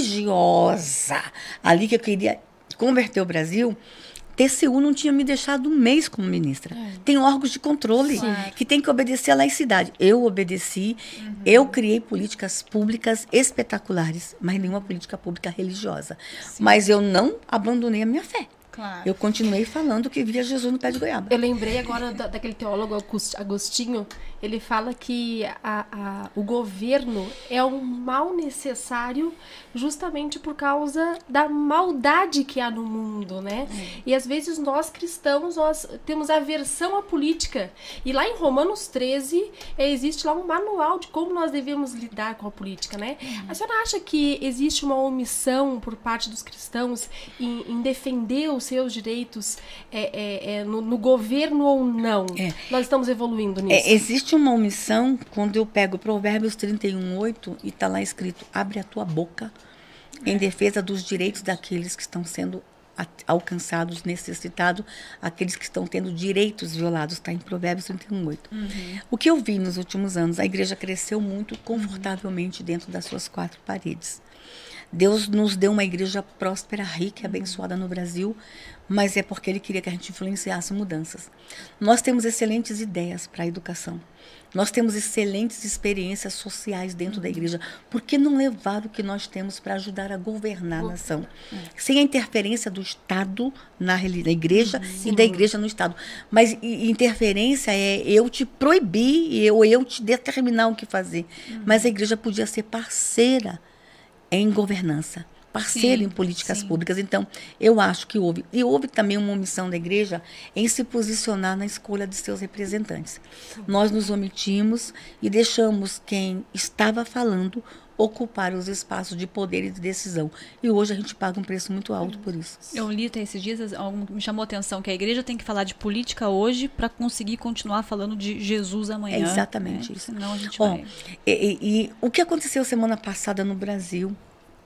religiosa ali que eu queria converter o Brasil, T C U não tinha me deixado um mês como ministra. É. Tem órgãos de controle Sim. que tem que obedecer à laicidade. Eu obedeci, uhum. eu criei políticas públicas espetaculares, mas nenhuma política pública religiosa. Sim. Mas eu não abandonei a minha fé. Claro. Eu continuei falando que via Jesus no pé de goiaba. Eu lembrei agora da, daquele teólogo Agostinho. Ele fala que a, a, o governo é um mal necessário justamente por causa da maldade que há no mundo, né? Hum. E às vezes nós cristãos, nós temos aversão à política. E lá em Romanos treze, existe lá um manual de como nós devemos lidar com a política, né? Hum. A senhora acha que existe uma omissão por parte dos cristãos em, em defender os seus direitos é, é, é, no, no governo ou não? É. Nós estamos evoluindo nisso. É, existe uma omissão quando eu pego Provérbios trinta e um, oito e está lá escrito, abre a tua boca é. em defesa dos direitos daqueles que estão sendo alcançados, necessitados, aqueles que estão tendo direitos violados, está em Provérbios trinta e um, oito. Uhum. O que eu vi nos últimos anos, a igreja cresceu muito confortavelmente uhum. dentro das suas quatro paredes. Deus nos deu uma igreja próspera, rica e abençoada no Brasil, mas é porque Ele queria que a gente influenciasse mudanças. Nós temos excelentes ideias para a educação. Nós temos excelentes experiências sociais dentro da igreja. Por que não levar o que nós temos para ajudar a governar a nação? Sem a interferência do Estado na, na igreja Sim. e da igreja no Estado. Mas e, interferência é eu te proibir ou eu, eu te determinar o que fazer. Uhum. Mas a igreja podia ser parceira em governança, parceiro sim, em políticas sim. públicas. Então, eu acho que houve. E houve também uma omissão da igreja em se posicionar na escolha de seus representantes. Sim. Nós nos omitimos e deixamos quem estava falando ocupar os espaços de poder e de decisão. E hoje a gente paga um preço muito alto por isso. Eu li até esses dias, me chamou a atenção que a igreja tem que falar de política hoje para conseguir continuar falando de Jesus amanhã. É exatamente né? isso. Senão a gente Ó, vai... E, e, e o que aconteceu semana passada no Brasil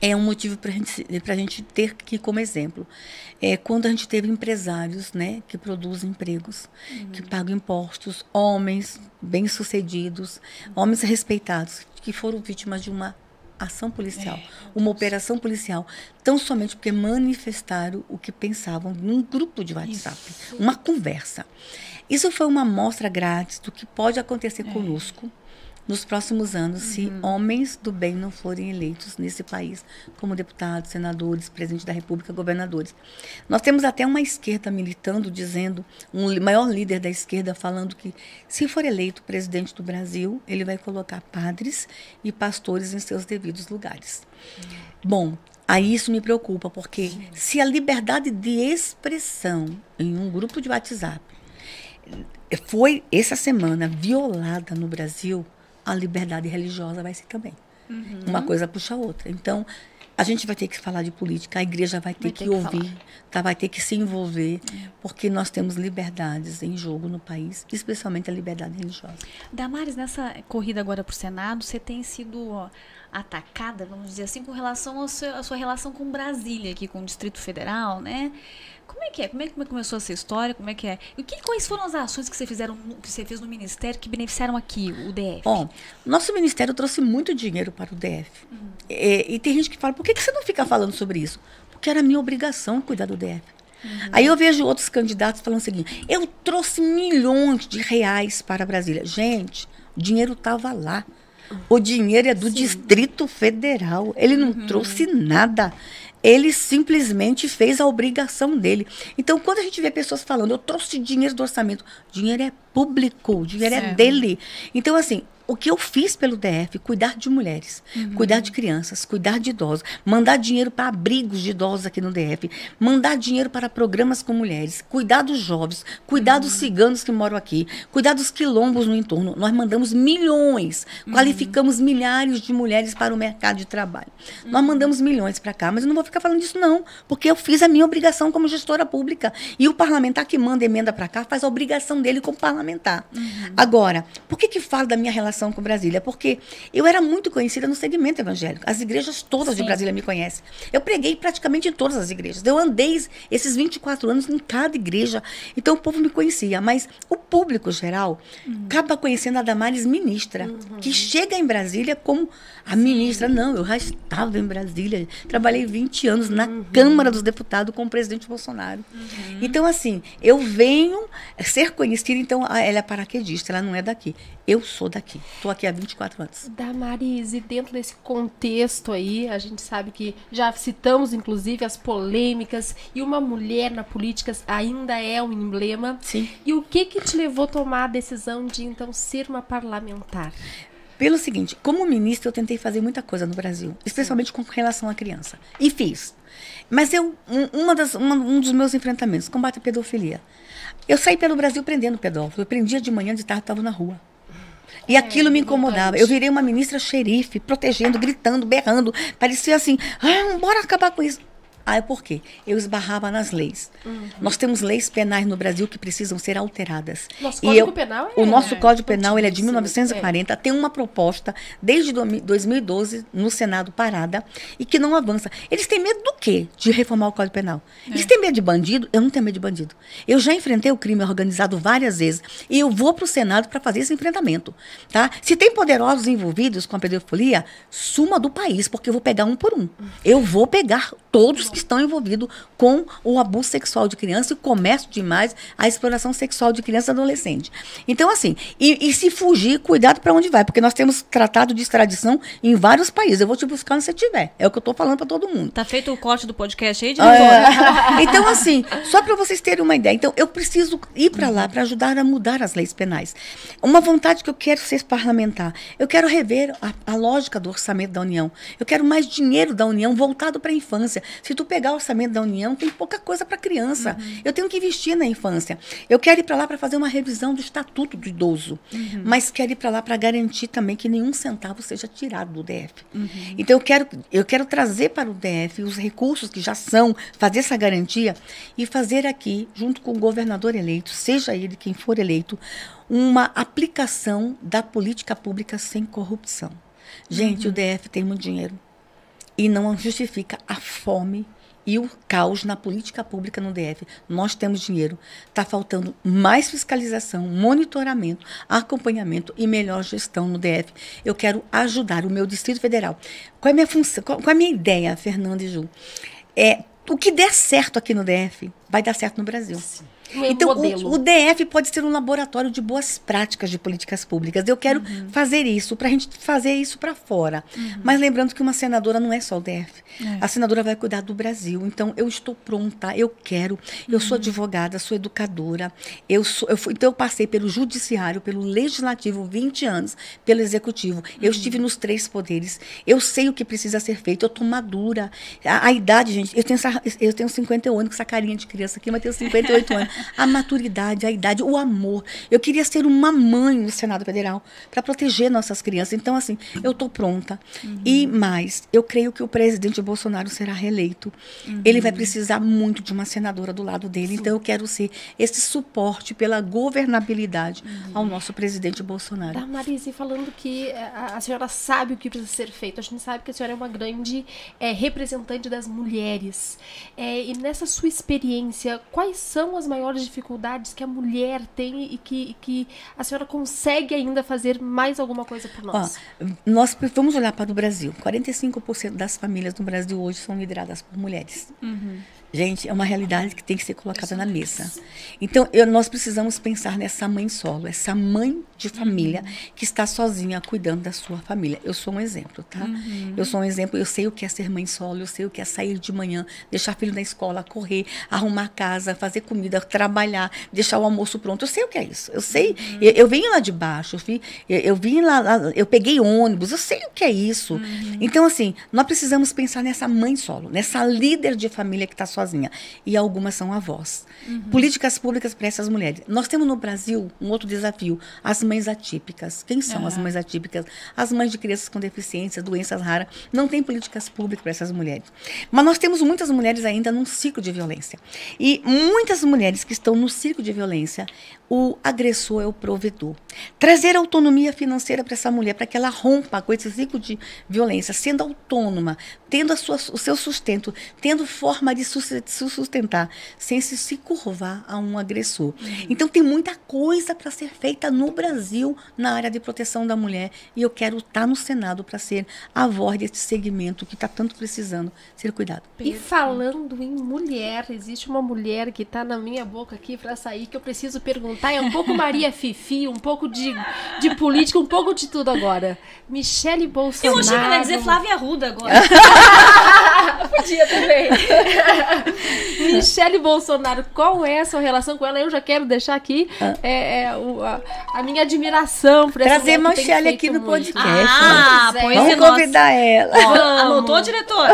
é um motivo para gente, a gente ter aqui como exemplo. É, quando a gente teve empresários, né, que produzem empregos, uhum. que pagam impostos, homens bem-sucedidos, uhum. homens respeitados, que foram vítimas de uma ação policial, é, uma operação policial, tão somente porque manifestaram o que pensavam num grupo de WhatsApp, Isso. uma conversa. Isso foi uma amostra grátis do que pode acontecer é. conosco nos próximos anos, uhum. se homens do bem não forem eleitos nesse país, como deputados, senadores, presidente da República, governadores. Nós temos até uma esquerda militando, dizendo, um maior líder da esquerda falando que, se for eleito presidente do Brasil, ele vai colocar padres e pastores em seus devidos lugares. Uhum. Bom, aí isso me preocupa, porque Sim. se a liberdade de expressão em um grupo de WhatsApp foi, essa semana, violada no Brasil, a liberdade religiosa vai ser também. Uhum. Uma coisa puxa a outra. Então, a gente vai ter que falar de política, a igreja vai ter vai que, que ouvir, tá? Vai ter que se envolver, uhum. porque nós temos liberdades em jogo no país, especialmente a liberdade religiosa. Damares, nessa corrida agora para o Senado, você tem sido ó, atacada, vamos dizer assim, com relação à sua, à sua relação com Brasília, aqui com o Distrito Federal, né? Como é que é? Como é que começou essa história? Como é que é? E que, quais foram as ações que você, fizeram, que você fez no Ministério que beneficiaram aqui, o D F? Bom, nosso Ministério trouxe muito dinheiro para o D F. Uhum. É, e tem gente que fala, por que, que você não fica falando sobre isso? Porque era minha obrigação cuidar do D F. Uhum. Aí eu vejo outros candidatos falando o seguinte, eu trouxe milhões de reais para Brasília. Gente, o dinheiro estava lá. O dinheiro é do Sim. Distrito Federal. Ele não uhum. trouxe nada. Ele simplesmente fez a obrigação dele. Então, quando a gente vê pessoas falando, eu trouxe dinheiro do orçamento, dinheiro é público, o dinheiro certo. é dele. Então, assim, o que eu fiz pelo D F, cuidar de mulheres, uhum. cuidar de crianças, cuidar de idosos, mandar dinheiro para abrigos de idosos aqui no D F, mandar dinheiro para programas com mulheres, cuidar dos jovens, cuidar uhum. dos ciganos que moram aqui, cuidar dos quilombos no entorno. Nós mandamos milhões, uhum. qualificamos milhares de mulheres para o mercado de trabalho. Uhum. Nós mandamos milhões para cá, mas eu não vou ficar falando disso não, porque eu fiz a minha obrigação como gestora pública. E o parlamentar que manda emenda para cá faz a obrigação dele como parlamentar. Uhum. Agora, por que que falo da minha relação com Brasília? Porque eu era muito conhecida no segmento evangélico. As igrejas todas Sim. de Brasília me conhecem. Eu preguei praticamente em todas as igrejas. Eu andei esses vinte e quatro anos em cada igreja. Então o povo me conhecia. Mas o público geral uhum. acaba conhecendo a Damares ministra, uhum. que chega em Brasília como a ministra. Não, eu já estava em Brasília. Trabalhei vinte anos na uhum. Câmara dos Deputados com o presidente Bolsonaro. Uhum. Então, assim, eu venho ser conhecida, então ela é paraquedista, ela não é daqui. Eu sou daqui. Estou aqui há vinte e quatro anos. Damares, e dentro desse contexto aí, a gente sabe que já citamos, inclusive, as polêmicas, e uma mulher na política ainda é um emblema. Sim. E o que que te levou a tomar a decisão de, então, ser uma parlamentar? Pelo seguinte, como ministra, eu tentei fazer muita coisa no Brasil, especialmente com relação à criança. E fiz. Mas eu, um, uma das, uma, um dos meus enfrentamentos, combate à pedofilia. Eu saí pelo Brasil prendendo pedófilo. Eu prendia de manhã, de tarde, estava na rua. E aquilo é, me incomodava. Eu virei uma ministra xerife, protegendo, gritando, berrando. Parecia assim, ah, bora acabar com isso. Ah, é por quê? Eu esbarrava nas leis. Uhum. Nós temos leis penais no Brasil que precisam ser alteradas. Nosso e Código eu, Penal é... O nosso é, Código Penal ele é de mil novecentos e quarenta. É. Tem uma proposta, desde dois mil e doze, no Senado parada, e que não avança. Eles têm medo do quê? De reformar o Código Penal. É. Eles têm medo de bandido? Eu não tenho medo de bandido. Eu já enfrentei o crime organizado várias vezes. E eu vou para o Senado para fazer esse enfrentamento. Tá? Se tem poderosos envolvidos com a pedofilia, suma do país, porque eu vou pegar um por um. Eu vou pegar todos que estão envolvidos com o abuso sexual de criança e o comércio de imagens, a exploração sexual de criança e adolescente. Então, assim, e, e se fugir, cuidado para onde vai, porque nós temos tratado de extradição em vários países. Eu vou te buscar onde você estiver. É o que eu estou falando para todo mundo. Tá feito o corte do podcast aí, diretor? É. Então, assim, só para vocês terem uma ideia. Então, eu preciso ir para lá para ajudar a mudar as leis penais. Uma vontade que eu quero ser parlamentar. Eu quero rever a, a lógica do orçamento da União. Eu quero mais dinheiro da União voltado para a infância. Se tu pegar o orçamento da União, tem pouca coisa para criança. Uhum. Eu tenho que investir na infância. Eu quero ir para lá para fazer uma revisão do Estatuto do Idoso. Uhum. Mas quero ir para lá para garantir também que nenhum centavo seja tirado do D F. Uhum. Então, eu quero, eu quero trazer para o D F os recursos que já são, fazer essa garantia e fazer aqui, junto com o governador eleito, seja ele quem for eleito, uma aplicação da política pública sem corrupção. Gente, uhum. o D F tem muito dinheiro. E não justifica a fome e o caos na política pública no D F. Nós temos dinheiro. Está faltando mais fiscalização, monitoramento, acompanhamento e melhor gestão no D F. Eu quero ajudar o meu Distrito Federal. Qual é a minha função? Qual é a minha ideia, Fernanda e Ju? É, o que der certo aqui no D F, vai dar certo no Brasil. Sim. Então, o, o D F pode ser um laboratório de boas práticas de políticas públicas. Eu quero uhum. fazer isso, para a gente fazer isso para fora. Uhum. Mas lembrando que uma senadora não é só o D F. É. A senadora vai cuidar do Brasil. Então, eu estou pronta, eu quero. Eu uhum. sou advogada, sou educadora. Eu sou, eu fui, então, eu passei pelo judiciário, pelo legislativo, vinte anos, pelo executivo. Uhum. Eu estive nos três poderes. Eu sei o que precisa ser feito. Eu estou madura. A, a idade, gente, eu tenho, essa, eu tenho cinquenta e um anos, com essa carinha de criança aqui, mas tenho cinquenta e oito anos. A maturidade, a idade, o amor. Eu queria ser uma mãe no Senado Federal para proteger nossas crianças. Então, assim, eu estou pronta. Uhum. E mais, eu creio que o presidente Bolsonaro será reeleito. Uhum. Ele vai precisar muito de uma senadora do lado dele. Sim. Então, eu quero ser esse suporte pela governabilidade uhum. ao nosso presidente Bolsonaro. Da Marise, falando que a, a senhora sabe o que precisa ser feito. A gente sabe que a senhora é uma grande é, representante das mulheres. É, e nessa sua experiência, quais são as maiores dificuldades que a mulher tem e que, que a senhora consegue ainda fazer mais alguma coisa por nós? Ó, nós vamos olhar para o Brasil. quarenta e cinco por cento das famílias no Brasil hoje são lideradas por mulheres. Uhum. Gente, é uma realidade que tem que ser colocada na mesa. Então, eu, nós precisamos pensar nessa mãe solo, essa mãe de família uhum. que está sozinha cuidando da sua família. Eu sou um exemplo, tá? Uhum. Eu sou um exemplo, eu sei o que é ser mãe solo, eu sei o que é sair de manhã, deixar filho na escola, correr, arrumar casa, fazer comida, trabalhar, deixar o almoço pronto. Eu sei o que é isso. Eu sei, uhum. eu, eu vim lá de baixo, eu, fui, eu, eu vim lá, lá, eu peguei ônibus, eu sei o que é isso. Uhum. Então, assim, nós precisamos pensar nessa mãe solo, nessa líder de família que está sozinha. E algumas são avós. Uhum. Políticas públicas para essas mulheres. Nós temos no Brasil um outro desafio, as mães atípicas. Quem são uhum. as mães atípicas? As mães de crianças com deficiência, doenças raras. Não tem políticas públicas para essas mulheres. Mas nós temos muitas mulheres ainda num ciclo de violência. E muitas mulheres que estão no ciclo de violência, o agressor é o provedor. Trazer autonomia financeira para essa mulher, para que ela rompa com esse ciclo de violência, sendo autônoma, tendo a sua, o seu sustento, tendo forma de se sustentar, sem se, se curvar a um agressor. Uhum. Então, tem muita coisa para ser feita no Brasil na área de proteção da mulher. E eu quero estar no Senado para ser a voz desse segmento que está tanto precisando ser cuidado. E falando em mulher, existe uma mulher que está na minha boca aqui para sair, que eu preciso perguntar. É um pouco Maria Fifi, um pouco de, de política, um pouco de tudo agora. Michele Bolsonaro. Eu achei que ela ia dizer Flávia Arruda agora. Podia também. Michele Bolsonaro, qual é a sua relação com ela? Eu já quero deixar aqui ah. é, é, o, a, a minha admiração por essa trazer Michele aqui no muito. podcast. Ah, né? Vamos é convidar nossa. ela. Ó, anotou, diretor?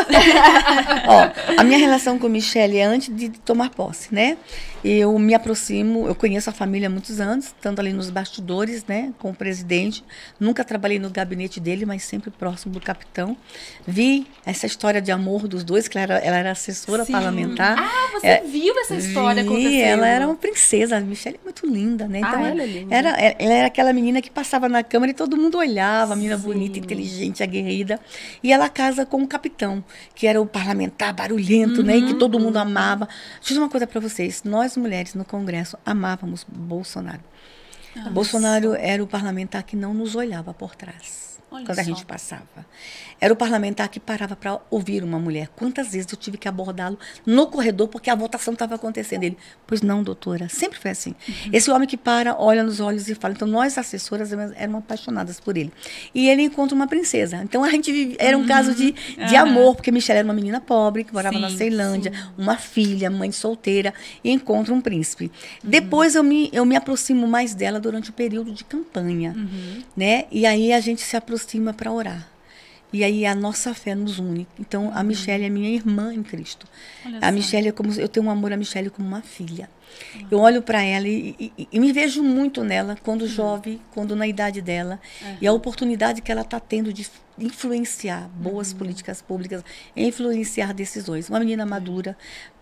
Ó, a minha relação com Michele é antes de tomar posse, né? Eu me aproximo, eu conheço a família há muitos anos, tanto ali nos bastidores, né, com o presidente. Nunca trabalhei no gabinete dele, mas sempre próximo do capitão. Vi essa história de amor dos dois, que ela era, ela era assessora Sim. parlamentar. Ah, você é, viu essa história vi, acontecendo? Ela era uma princesa, a Michele é muito linda, né? Então, ah, ela é linda. Era, ela era aquela menina que passava na câmera e todo mundo olhava, a menina Sim. bonita, inteligente, aguerrida. E ela casa com o capitão, que era o parlamentar barulhento, uhum, né, e que todo mundo amava. Deixa eu dizer uma coisa para vocês, nós mulheres no Congresso amávamos Bolsonaro. Nossa. Bolsonaro era o parlamentar que não nos olhava por trás. Olha quando só. A gente passava. Era o parlamentar que parava para ouvir uma mulher. Quantas vezes eu tive que abordá-lo no corredor porque a votação estava acontecendo. Ele, pois não, doutora, sempre foi assim. Uhum. Esse homem que para, olha nos olhos e fala. Então, nós, assessoras, éramos apaixonadas por ele. E ele encontra uma princesa. Então, a gente vive, era um uhum. caso de, de uhum. amor, porque Michele era uma menina pobre, que morava sim, na Ceilândia, sim. uma filha, mãe solteira, e encontra um príncipe. Uhum. Depois, eu me, eu me aproximo mais dela durante o período de campanha. Uhum. Né? E aí, a gente se aproxima para orar. E aí a nossa fé nos une. Então, uhum. a Michele é minha irmã em Cristo. Olha a Michele é como, eu tenho um amor a Michele como uma filha. Uhum. Eu olho para ela e, e, e me vejo muito nela, quando uhum. jovem, quando na idade dela. Uhum. E a oportunidade que ela está tendo de influenciar boas uhum. políticas públicas, influenciar decisões. Uma menina madura,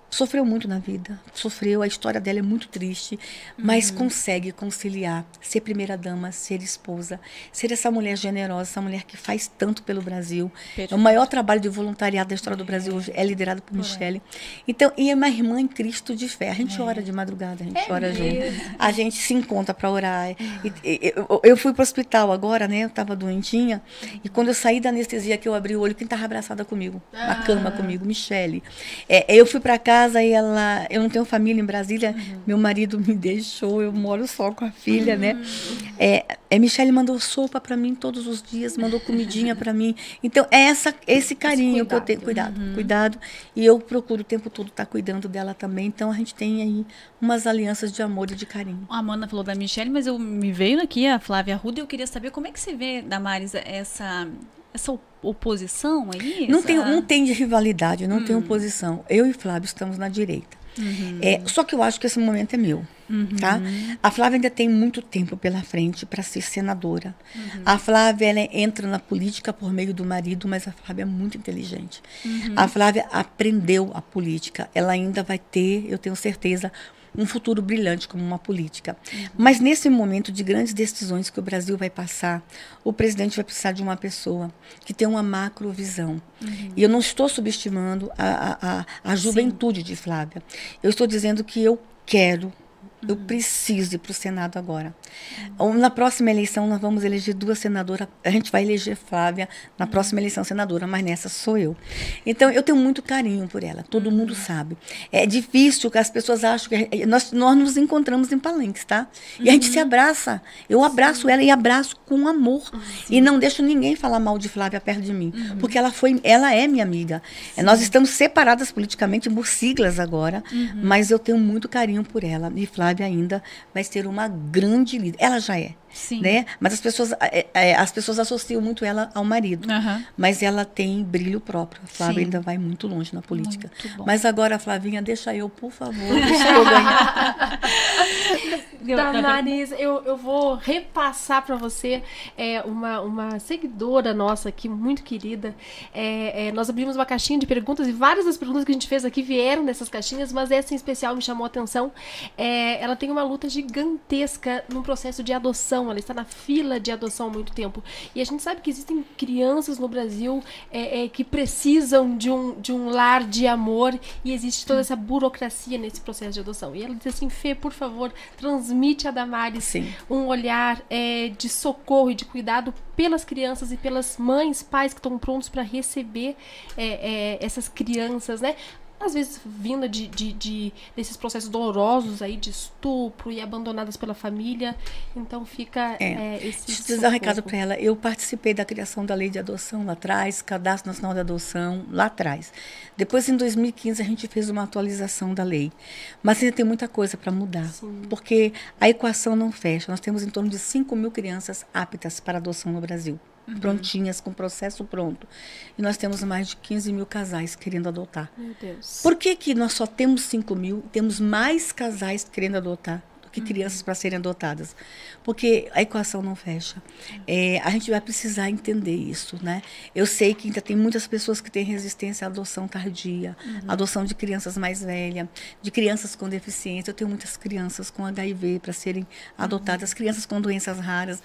sofreu muito na vida, sofreu, a história dela é muito triste, mas uhum. consegue conciliar, ser primeira-dama, ser esposa, ser essa mulher generosa, essa mulher que faz tanto pelo Brasil. Perfeito. É o maior trabalho de voluntariado da história do Brasil hoje, é liderado por Michele. Então, e é uma irmã em Cristo de fé. A gente é. ora de madrugada, a gente é ora mesmo. junto. A gente se encontra para orar. E, e, eu, eu fui para o hospital agora, né? Eu estava doentinha, e quando eu saí da anestesia, que eu abri o olho, quem estava abraçada comigo, ah. na cama comigo, Michele. É, eu fui para casa e ela, eu não tenho família em Brasília, uhum. meu marido me deixou, eu moro só com a filha, uhum. né? É, é, Michele mandou sopa para mim todos os dias, mandou comidinha para mim. Então, é essa, esse carinho esse que eu tenho, cuidado, uhum. cuidado. E eu procuro o tempo todo estar cuidando dela também. Então, a gente tem aí umas alianças de amor e de carinho. A Amanda falou da Michele, mas eu me veio aqui a Flávia Arruda e eu queria saber como é que você vê, Damares, essa... essa oposição aí? Não, essa... tem, não tem de rivalidade, não hum. tem oposição. Eu e Flávio estamos na direita. Uhum. É, só que eu acho que esse momento é meu. Uhum. Tá? A Flávia ainda tem muito tempo pela frente para ser senadora. Uhum. A Flávia ela entra na política por meio do marido, mas a Flávia é muito inteligente. Uhum. A Flávia aprendeu a política. Ela ainda vai ter, eu tenho certeza, um futuro brilhante como uma política. Uhum. Mas nesse momento de grandes decisões que o Brasil vai passar, o presidente vai precisar de uma pessoa que tem uma macrovisão. Uhum. E eu não estou subestimando a, a, a juventude Sim. de Flávia. Eu estou dizendo que eu quero, eu preciso ir para o Senado agora. Uhum. Na próxima eleição, nós vamos eleger duas senadoras. A gente vai eleger Flávia na uhum. próxima eleição senadora, mas nessa sou eu. Então, eu tenho muito carinho por ela. Todo uhum. mundo sabe. É difícil que as pessoas acham que... Nós, nós nos encontramos em palenques, tá? E uhum. a gente se abraça. Eu abraço Sim. ela e abraço com amor. Uhum. E não deixo ninguém falar mal de Flávia perto de mim. Uhum. Porque ela, foi, ela é minha amiga. Sim. Nós estamos separadas politicamente por siglas agora, uhum. mas eu tenho muito carinho por ela. E Flávia ainda vai ser uma grande líder. Ela já é. Sim. Né? Mas as pessoas, é, é, as pessoas associam muito ela ao marido. Uhum. Mas ela tem brilho próprio. A Flávia Sim. ainda vai muito longe na política. Mas agora, Flavinha, deixa eu, por favor, deixa eu ganhar. Damares, eu, eu vou repassar para você é, uma, uma seguidora nossa aqui, muito querida. É, é, nós abrimos uma caixinha de perguntas e várias das perguntas que a gente fez aqui vieram dessas caixinhas, mas essa em especial me chamou a atenção. É, ela tem uma luta gigantesca no processo de adoção. Ela está na fila de adoção há muito tempo. E a gente sabe que existem crianças no Brasil é, é, que precisam de um, de um lar de amor e existe toda essa burocracia nesse processo de adoção. E ela diz assim, Fê, por favor, transmite a Damares Sim. um olhar é, de socorro e de cuidado pelas crianças e pelas mães, pais que estão prontos para receber é, é, essas crianças, né? Às vezes vinda de, de, de, desses processos dolorosos aí, de estupro e abandonadas pela família. Então fica é. É, esse Deixa eu dar um recado para ela. Eu participei da criação da lei de adoção lá atrás, Cadastro Nacional de Adoção lá atrás. Depois, em dois mil e quinze, a gente fez uma atualização da lei. Mas ainda tem muita coisa para mudar. Sim. Porque a equação não fecha. Nós temos em torno de cinco mil crianças aptas para adoção no Brasil. Uhum. Prontinhas, com o processo pronto. E nós temos mais de quinze mil casais querendo adotar. Meu Deus. Por que que nós só temos cinco mil, temos mais casais querendo adotar do que uhum. crianças para serem adotadas? Porque a equação não fecha. Uhum. É, a gente vai precisar entender isso, né? Eu sei que ainda tem muitas pessoas que têm resistência à adoção tardia, uhum. adoção de crianças mais velhas, de crianças com deficiência. Eu tenho muitas crianças com H I V para serem adotadas, uhum. crianças com doenças raras.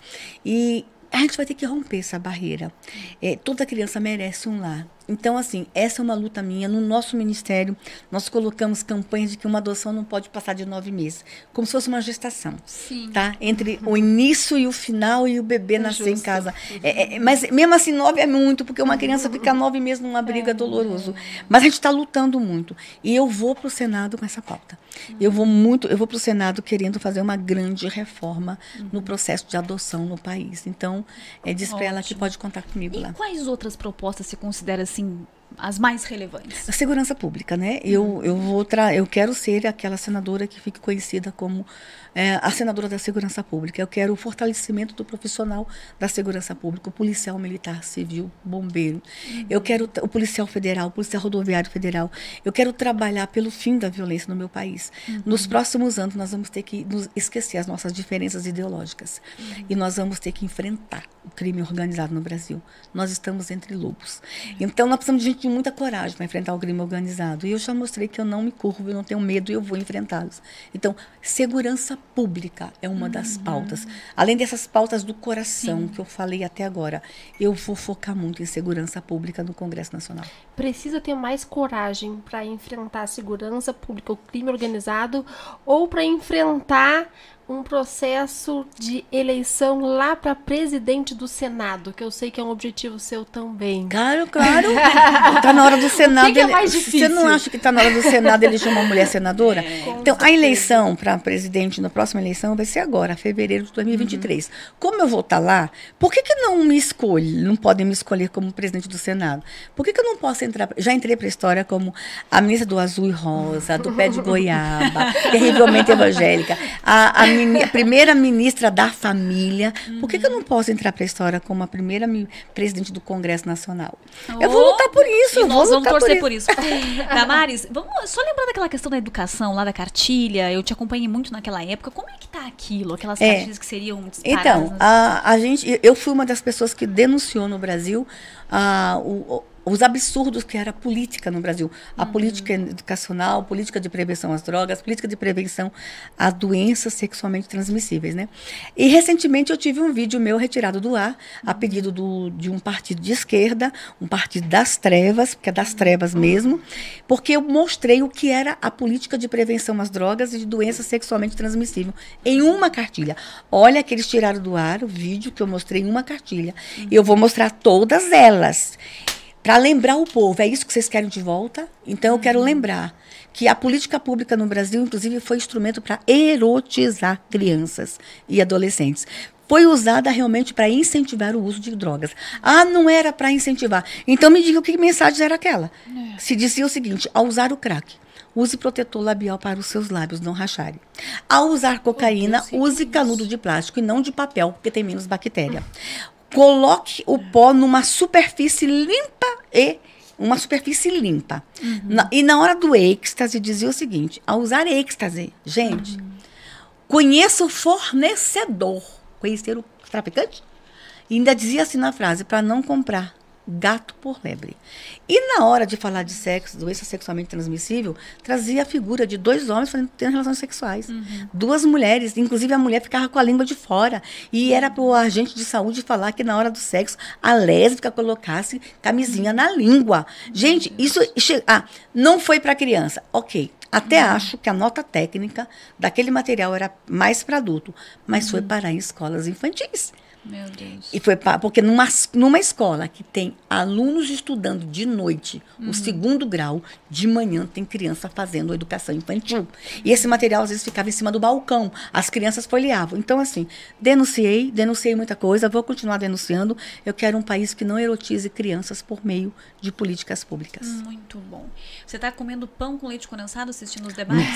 E a gente vai ter que romper essa barreira. É, toda criança merece um lar. Então, assim, essa é uma luta minha. No nosso ministério, nós colocamos campanhas de que uma adoção não pode passar de nove meses. Como se fosse uma gestação. Sim. Tá? Entre uhum. o início e o final e o bebê é nascer justo. Em casa. Uhum. É, é, mas mesmo assim, nove é muito, porque uma criança fica nove meses num abrigo é, é doloroso. Mas a gente está lutando muito. E eu vou para o Senado com essa pauta. Uhum. Eu vou muito, eu vou para o Senado querendo fazer uma grande reforma uhum. no processo de adoção no país. Então, é, diz para ela que pode contar comigo e lá. E quais outras propostas você considera assim, as mais relevantes? A segurança pública, né? Uhum. Eu, eu, vou tra eu quero ser aquela senadora que fique conhecida como é, a senadora da segurança pública. Eu quero o fortalecimento do profissional da segurança pública, o policial militar, civil, bombeiro. Uhum. Eu quero o policial federal, o policial rodoviário federal. Eu quero trabalhar pelo fim da violência no meu país. Uhum. Nos próximos anos, nós vamos ter que nos esquecer as nossas diferenças ideológicas. Uhum. E nós vamos ter que enfrentar o crime organizado no Brasil. Nós estamos entre lobos. Uhum. Então, nós precisamos de gente de muita coragem para enfrentar o crime organizado. E eu já mostrei que eu não me curvo, eu não tenho medo e eu vou enfrentá-los. Então, segurança pública é uma das pautas. Além dessas pautas do coração, sim, que eu falei até agora, eu vou focar muito em segurança pública no Congresso Nacional. Precisa ter mais coragem para enfrentar a segurança pública, o crime organizado, ou para enfrentar um processo de eleição lá para presidente do Senado, que eu sei que é um objetivo seu também. Claro, claro. Tá na hora do Senado. O que que é ele, mais difícil? Você não acha que tá na hora do Senado eleger uma mulher senadora? É, então, a eleição para presidente na próxima eleição vai ser agora, fevereiro de dois mil e vinte e três. Uhum. Como eu vou estar lá, por que que não me escolhe, não podem me escolher como presidente do Senado? Por que que eu não posso entrar? Já entrei para a história como a ministra do azul e rosa, do pé de goiaba, terrivelmente evangélica, a, a A primeira ministra da família. Uhum. Por que que eu não posso entrar para a história como a primeira mi- presidente do Congresso Nacional? Oh, eu vou lutar por isso. E nós vou vamos torcer por isso. por isso. Damares, vamos só lembrar daquela questão da educação, lá da cartilha. Eu te acompanhei muito naquela época. Como é que tá aquilo? Aquelas É. cartilhas que seriam disparadas? Então, a, a gente, eu fui uma das pessoas que denunciou no Brasil a, o, os absurdos que era a política no Brasil. A uhum. política educacional, política de prevenção às drogas, política de prevenção a doenças sexualmente transmissíveis, né? E recentemente eu tive um vídeo meu retirado do ar, uhum. a pedido do, de um partido de esquerda, um partido das trevas, que é das trevas uhum. mesmo, porque eu mostrei o que era a política de prevenção às drogas e de doenças sexualmente transmissíveis em uma cartilha. Olha que eles tiraram do ar o vídeo que eu mostrei em uma cartilha. Uhum. E eu vou mostrar todas elas. Para lembrar o povo, é isso que vocês querem de volta? Então, eu quero lembrar que a política pública no Brasil, inclusive, foi instrumento para erotizar crianças e adolescentes. Foi usada realmente para incentivar o uso de drogas. Ah, não era para incentivar. Então, me diga que mensagem era aquela. É. Se dizia o seguinte, ao usar o crack, use protetor labial para os seus lábios não racharem. Ao usar cocaína, use canudo de plástico e não de papel, porque tem menos bactéria. Coloque o pó numa superfície limpa e uma superfície limpa. Uhum. Na, e na hora do êxtase, dizia o seguinte, ao usar êxtase, gente, uhum. conheça o fornecedor. Conhecer o traficante? E ainda dizia assim na frase, para não comprar gato por lebre. E na hora de falar de sexo, doença sexualmente transmissível, trazia a figura de dois homens fazendo, tendo relações sexuais. Uhum. Duas mulheres, inclusive a mulher ficava com a língua de fora. E era para o agente de saúde falar que na hora do sexo, a lésbica colocasse camisinha na língua. Gente, isso ah, não foi para criança. Ok. Até uhum. acho que a nota técnica daquele material era mais para adulto, mas uhum. foi parar em escolas infantis. Meu Deus. E foi pra, porque numa, numa escola que tem alunos estudando de noite, uhum. o segundo grau, de manhã tem criança fazendo educação infantil. Uhum. E esse material, às vezes, ficava em cima do balcão. As crianças folheavam. Então, assim, denunciei, denunciei muita coisa, vou continuar denunciando. Eu quero um país que não erotize crianças por meio de políticas públicas. Muito bom. Você está comendo pão com leite condensado assistindo os debates?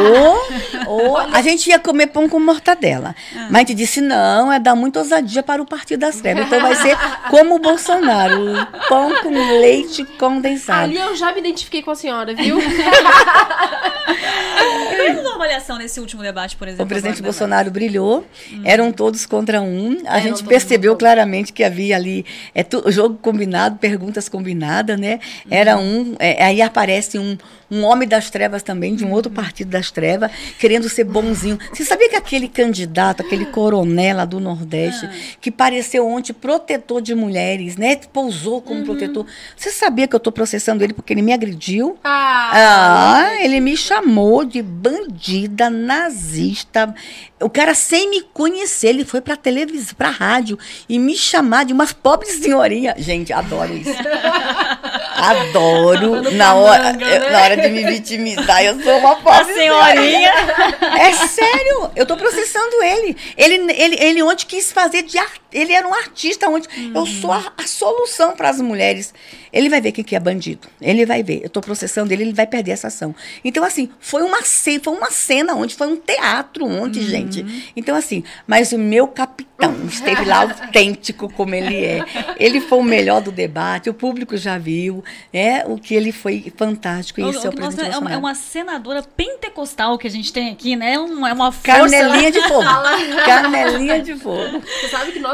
Oh, oh, a gente ia comer pão com mortadela. Ah. Mas a gente disse, não, é dar muita ousadia para o Partido das Trevas. Então vai ser como o Bolsonaro, pão com leite condensado. Ali eu já me identifiquei com a senhora, viu? Vamos dar uma avaliação nesse último debate, por exemplo. O presidente Bolsonaro brilhou, hum. eram todos contra um. A eram gente percebeu claramente que havia ali é, tu, jogo combinado, perguntas combinadas, né? Hum. Era um, é, aí aparece um, um homem das trevas também, de um outro partido das trevas, querendo ser bonzinho. Você sabia que aquele candidato, aquele coronel lá do Nordeste, ah. que pareceu ontem protetor de mulheres, né? Pousou como uhum. protetor. Você sabia que eu estou processando ele porque ele me agrediu? Ah, ah ele me chamou de bandida, nazista. O cara, sem me conhecer, ele foi pra televisão, pra rádio, e me chamar de umas pobres senhorinhas. Gente, adoro isso. Adoro. Na hora, manga, né? na hora de me vitimizar, eu sou uma pobre senhorinha. É sério, eu tô processando ele. Ele, ele, ele ontem quis fazer de art... Ele era um artista ontem. Uhum. Eu sou a, a solução para as mulheres. Ele vai ver quem que é bandido. Ele vai ver. Eu tô processando ele, ele vai perder essa ação. Então, assim, foi uma cena, foi uma cena ontem, foi um teatro ontem, uhum. gente. Então, assim, mas o meu capitão esteve lá autêntico como ele é. Ele foi o melhor do debate, o público já viu, é, o que ele foi fantástico. E esse é o presidente Nossa, Bolsonaro. É uma senadora pentecostal que a gente tem aqui, né? É uma força... Canelinha de fogo. Canelinha de fogo. Você sabe que nós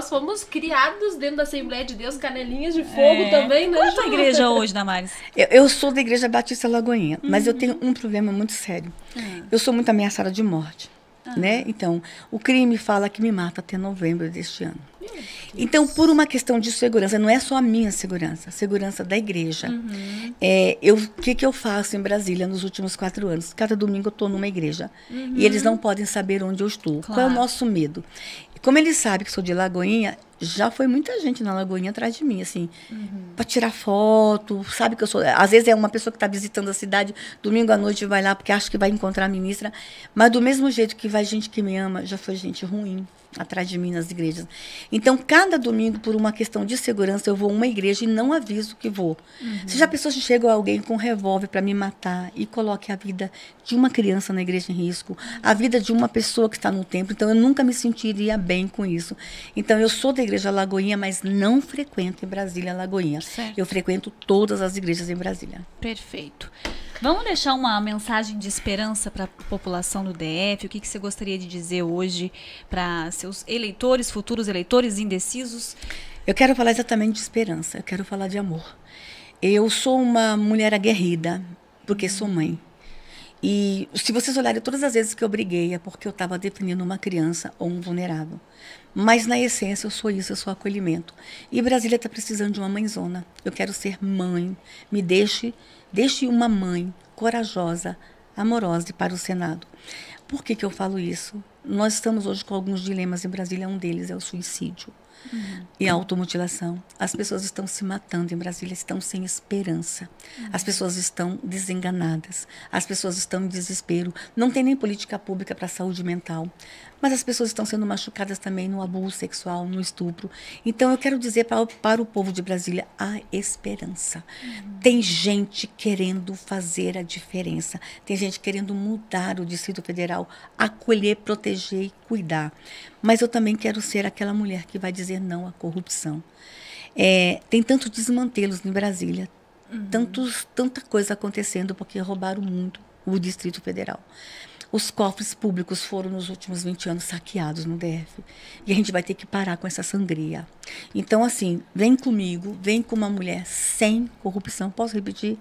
nós fomos criados dentro da Assembleia de Deus, canelinhas de fogo É. também, né? Qual é a tua Ju? igreja hoje, Damares? Eu, eu sou da Igreja Batista Lagoinha, mas eu tenho um problema muito sério. Eu sou muito ameaçada de morte, né? Então, o crime fala que me mata até novembro deste ano. Então, por uma questão de segurança, não é só a minha segurança, a segurança da igreja. Uhum. É, eu, o que, que eu faço em Brasília nos últimos quatro anos? Cada domingo eu estou numa igreja. Uhum. E eles não podem saber onde eu estou. Claro. Qual é o nosso medo? Como eles sabem que sou de Lagoinha, já foi muita gente na Lagoinha atrás de mim, assim, Uhum. para tirar foto, sabe que eu sou... Às vezes é uma pessoa que está visitando a cidade, domingo à noite vai lá porque acha que vai encontrar a ministra, mas do mesmo jeito que vai gente que me ama, já foi gente ruim atrás de mim nas igrejas. Então, cada domingo, por uma questão de segurança, eu vou a uma igreja e não aviso que vou. Uhum. Se já pessoas chegam alguém com um revólver para me matar e coloque a vida de uma criança na igreja em risco, a vida de uma pessoa que está no templo, então eu nunca me sentiria bem com isso. Então, eu sou da Igreja Lagoinha, mas não frequento em Brasília Lagoinha. Certo. Eu frequento todas as igrejas em Brasília. Perfeito. Vamos deixar uma mensagem de esperança para a população do D F? O que, que você gostaria de dizer hoje para seus eleitores, futuros eleitores indecisos? Eu quero falar exatamente de esperança, eu quero falar de amor. Eu sou uma mulher aguerrida, porque sou mãe. E se vocês olharem todas as vezes que eu briguei, é porque eu estava defendendo uma criança ou um vulnerável. Mas, na essência, eu sou isso, eu sou acolhimento. E Brasília está precisando de uma mãezona. Eu quero ser mãe. Me deixe, deixe uma mãe corajosa, amorosa para o Senado. Por que que eu falo isso? Nós estamos hoje com alguns dilemas em Brasília. Um deles é o suicídio. Uhum. E a automutilação. As pessoas estão se matando em Brasília, estão sem esperança. Uhum. As pessoas estão desenganadas. As pessoas estão em desespero. Não tem nem política pública para a saúde mental. Mas as pessoas estão sendo machucadas também no abuso sexual, no estupro. Então, eu quero dizer para, para o povo de Brasília, há esperança. Uhum. Tem gente querendo fazer a diferença. Tem gente querendo mudar o Distrito Federal, acolher, proteger e cuidar. Mas eu também quero ser aquela mulher que vai dizer não à corrupção. É, tem tanto desmantelos em Brasília, uhum. tantos, tanta coisa acontecendo, porque roubaram muito o Distrito Federal. Os cofres públicos foram, nos últimos vinte anos, saqueados no D F. E a gente vai ter que parar com essa sangria. Então, assim, vem comigo, vem com uma mulher sem corrupção. Posso repetir?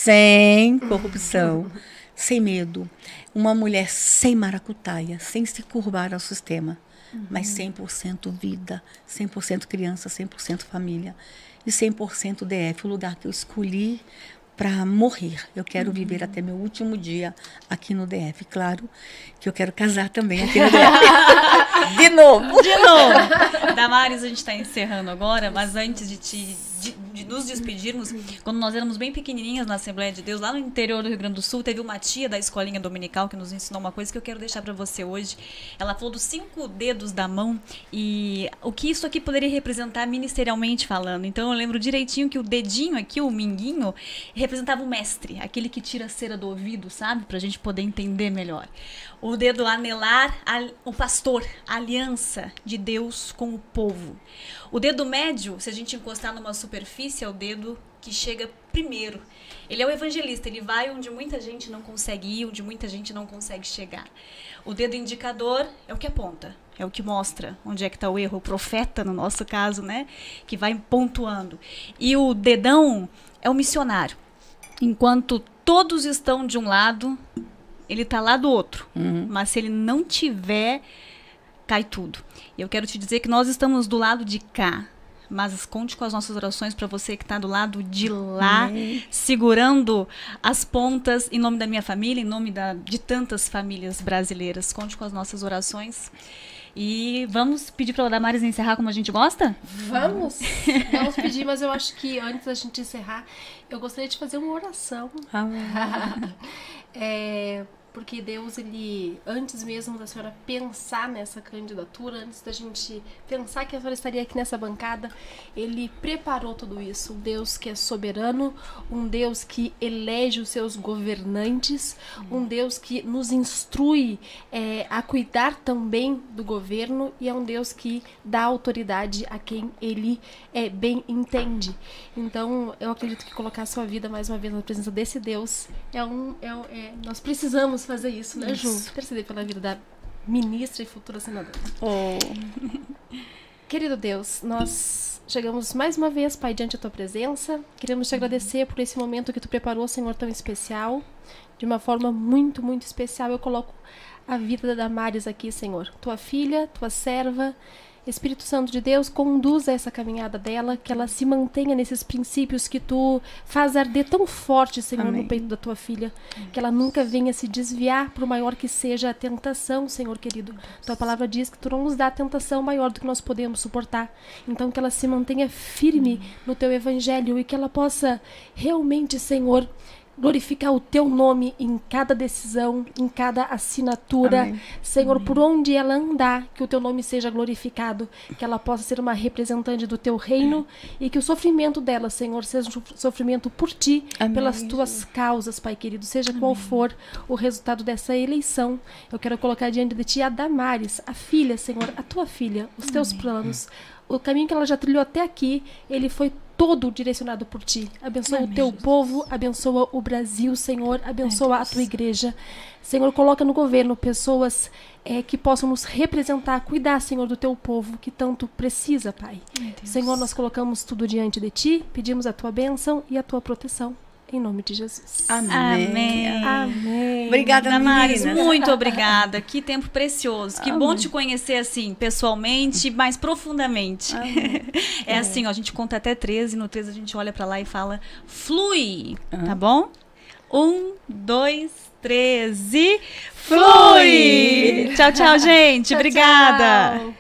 Sem corrupção, sem medo. Uma mulher sem maracutaia, sem se curvar ao sistema. Uhum. Mas cem por cento vida, cem por cento criança, cem por cento família. E cem por cento D F, o lugar que eu escolhi para morrer. Eu quero uhum. viver até meu último dia aqui no D F. Claro que eu quero casar também aqui no D F. De novo. De novo. Damares, a gente está encerrando agora, mas antes de, te, de, de nos despedirmos, quando nós éramos bem pequenininhas na Assembleia de Deus, lá no interior do Rio Grande do Sul, teve uma tia da escolinha dominical que nos ensinou uma coisa que eu quero deixar para você hoje. Ela falou dos cinco dedos da mão e o que isso aqui poderia representar ministerialmente falando. Então, eu lembro direitinho que o dedinho aqui, o minguinho, representava o mestre, aquele que tira a cera do ouvido, sabe? Pra gente poder entender melhor. O dedo anelar, a, o pastor, a aliança de Deus com o povo. O dedo médio, se a gente encostar numa superfície, é o dedo que chega primeiro. Ele é o evangelista, ele vai onde muita gente não consegue ir, onde muita gente não consegue chegar. O dedo indicador é o que aponta, é o que mostra onde é que está o erro, o profeta, no nosso caso, né? Que vai pontuando. E o dedão é o missionário. Enquanto todos estão de um lado, ele está lá do outro. Uhum. Mas se ele não tiver, cai tudo. E eu quero te dizer que nós estamos do lado de cá. Mas conte com as nossas orações para você que está do lado de lá, uhum. segurando as pontas, em nome da minha família, em nome da, de tantas famílias brasileiras. Conte com as nossas orações. E vamos pedir para a Damares encerrar como a gente gosta? Vamos! Vamos pedir, mas eu acho que antes da gente encerrar, eu gostaria de fazer uma oração. Ah. é, porque Deus, ele, antes mesmo da senhora pensar nessa candidatura, antes da gente pensar que a senhora estaria aqui nessa bancada, ele preparou tudo isso. Um Deus que é soberano, um Deus que elege os seus governantes, um Deus que nos instrui é, a cuidar também do governo, e é um Deus que dá autoridade a quem ele é, bem entende. Então, eu acredito que colocar a sua vida mais uma vez na presença desse Deus é um... É, é, nós precisamos fazer isso, né, Ju? Interceder pela vida da ministra e futura senadora. Oh. Querido Deus, nós chegamos mais uma vez, Pai, diante da Tua presença. Queremos te agradecer por esse momento que Tu preparou, Senhor, tão especial. De uma forma muito, muito especial, eu coloco a vida da Damares aqui, Senhor. Tua filha, Tua serva. Espírito Santo de Deus, conduza essa caminhada dela, que ela se mantenha nesses princípios que Tu faz arder tão forte, Senhor, Amém. No peito da Tua filha. Amém. Que ela nunca venha se desviar, por maior que seja a tentação, Senhor querido. Tua palavra diz que Tu não nos dá tentação maior do que nós podemos suportar. Então que ela se mantenha firme Amém. No Teu evangelho e que ela possa realmente, Senhor, glorificar o Teu nome em cada decisão, em cada assinatura. Amém. Senhor, Amém. Por onde ela andar, que o Teu nome seja glorificado, que ela possa ser uma representante do Teu reino e que o sofrimento dela, Senhor, seja um sofrimento por Ti, Amém. Pelas Tuas causas, Pai querido. Seja Amém. Qual for o resultado dessa eleição, eu quero colocar diante de Ti a Damares, a filha, Senhor, a Tua filha, os Teus Amém. Planos. O caminho que ela já trilhou até aqui, ele foi todo direcionado por Ti. Abençoa Amém, o Teu Jesus. Povo, abençoa o Brasil, Senhor, abençoa Amém, a Tua igreja. Senhor, coloca no governo pessoas é, que possam nos representar, cuidar, Senhor, do Teu povo, que tanto precisa, Pai. Senhor, nós colocamos tudo diante de Ti, pedimos a Tua bênção e a Tua proteção. Em nome de Jesus. Amém. Amém. Amém. Obrigada, Damares. Muito obrigada. Que tempo precioso. Que Amém. Bom te conhecer assim, pessoalmente, mais profundamente. Amém. É assim, ó, a gente conta até treze. No treze a gente olha pra lá e fala, flui. Uhum. Tá bom? Um, dois, treze. Flui! Tchau, tchau, gente. Tchau, Obrigada. Tchau.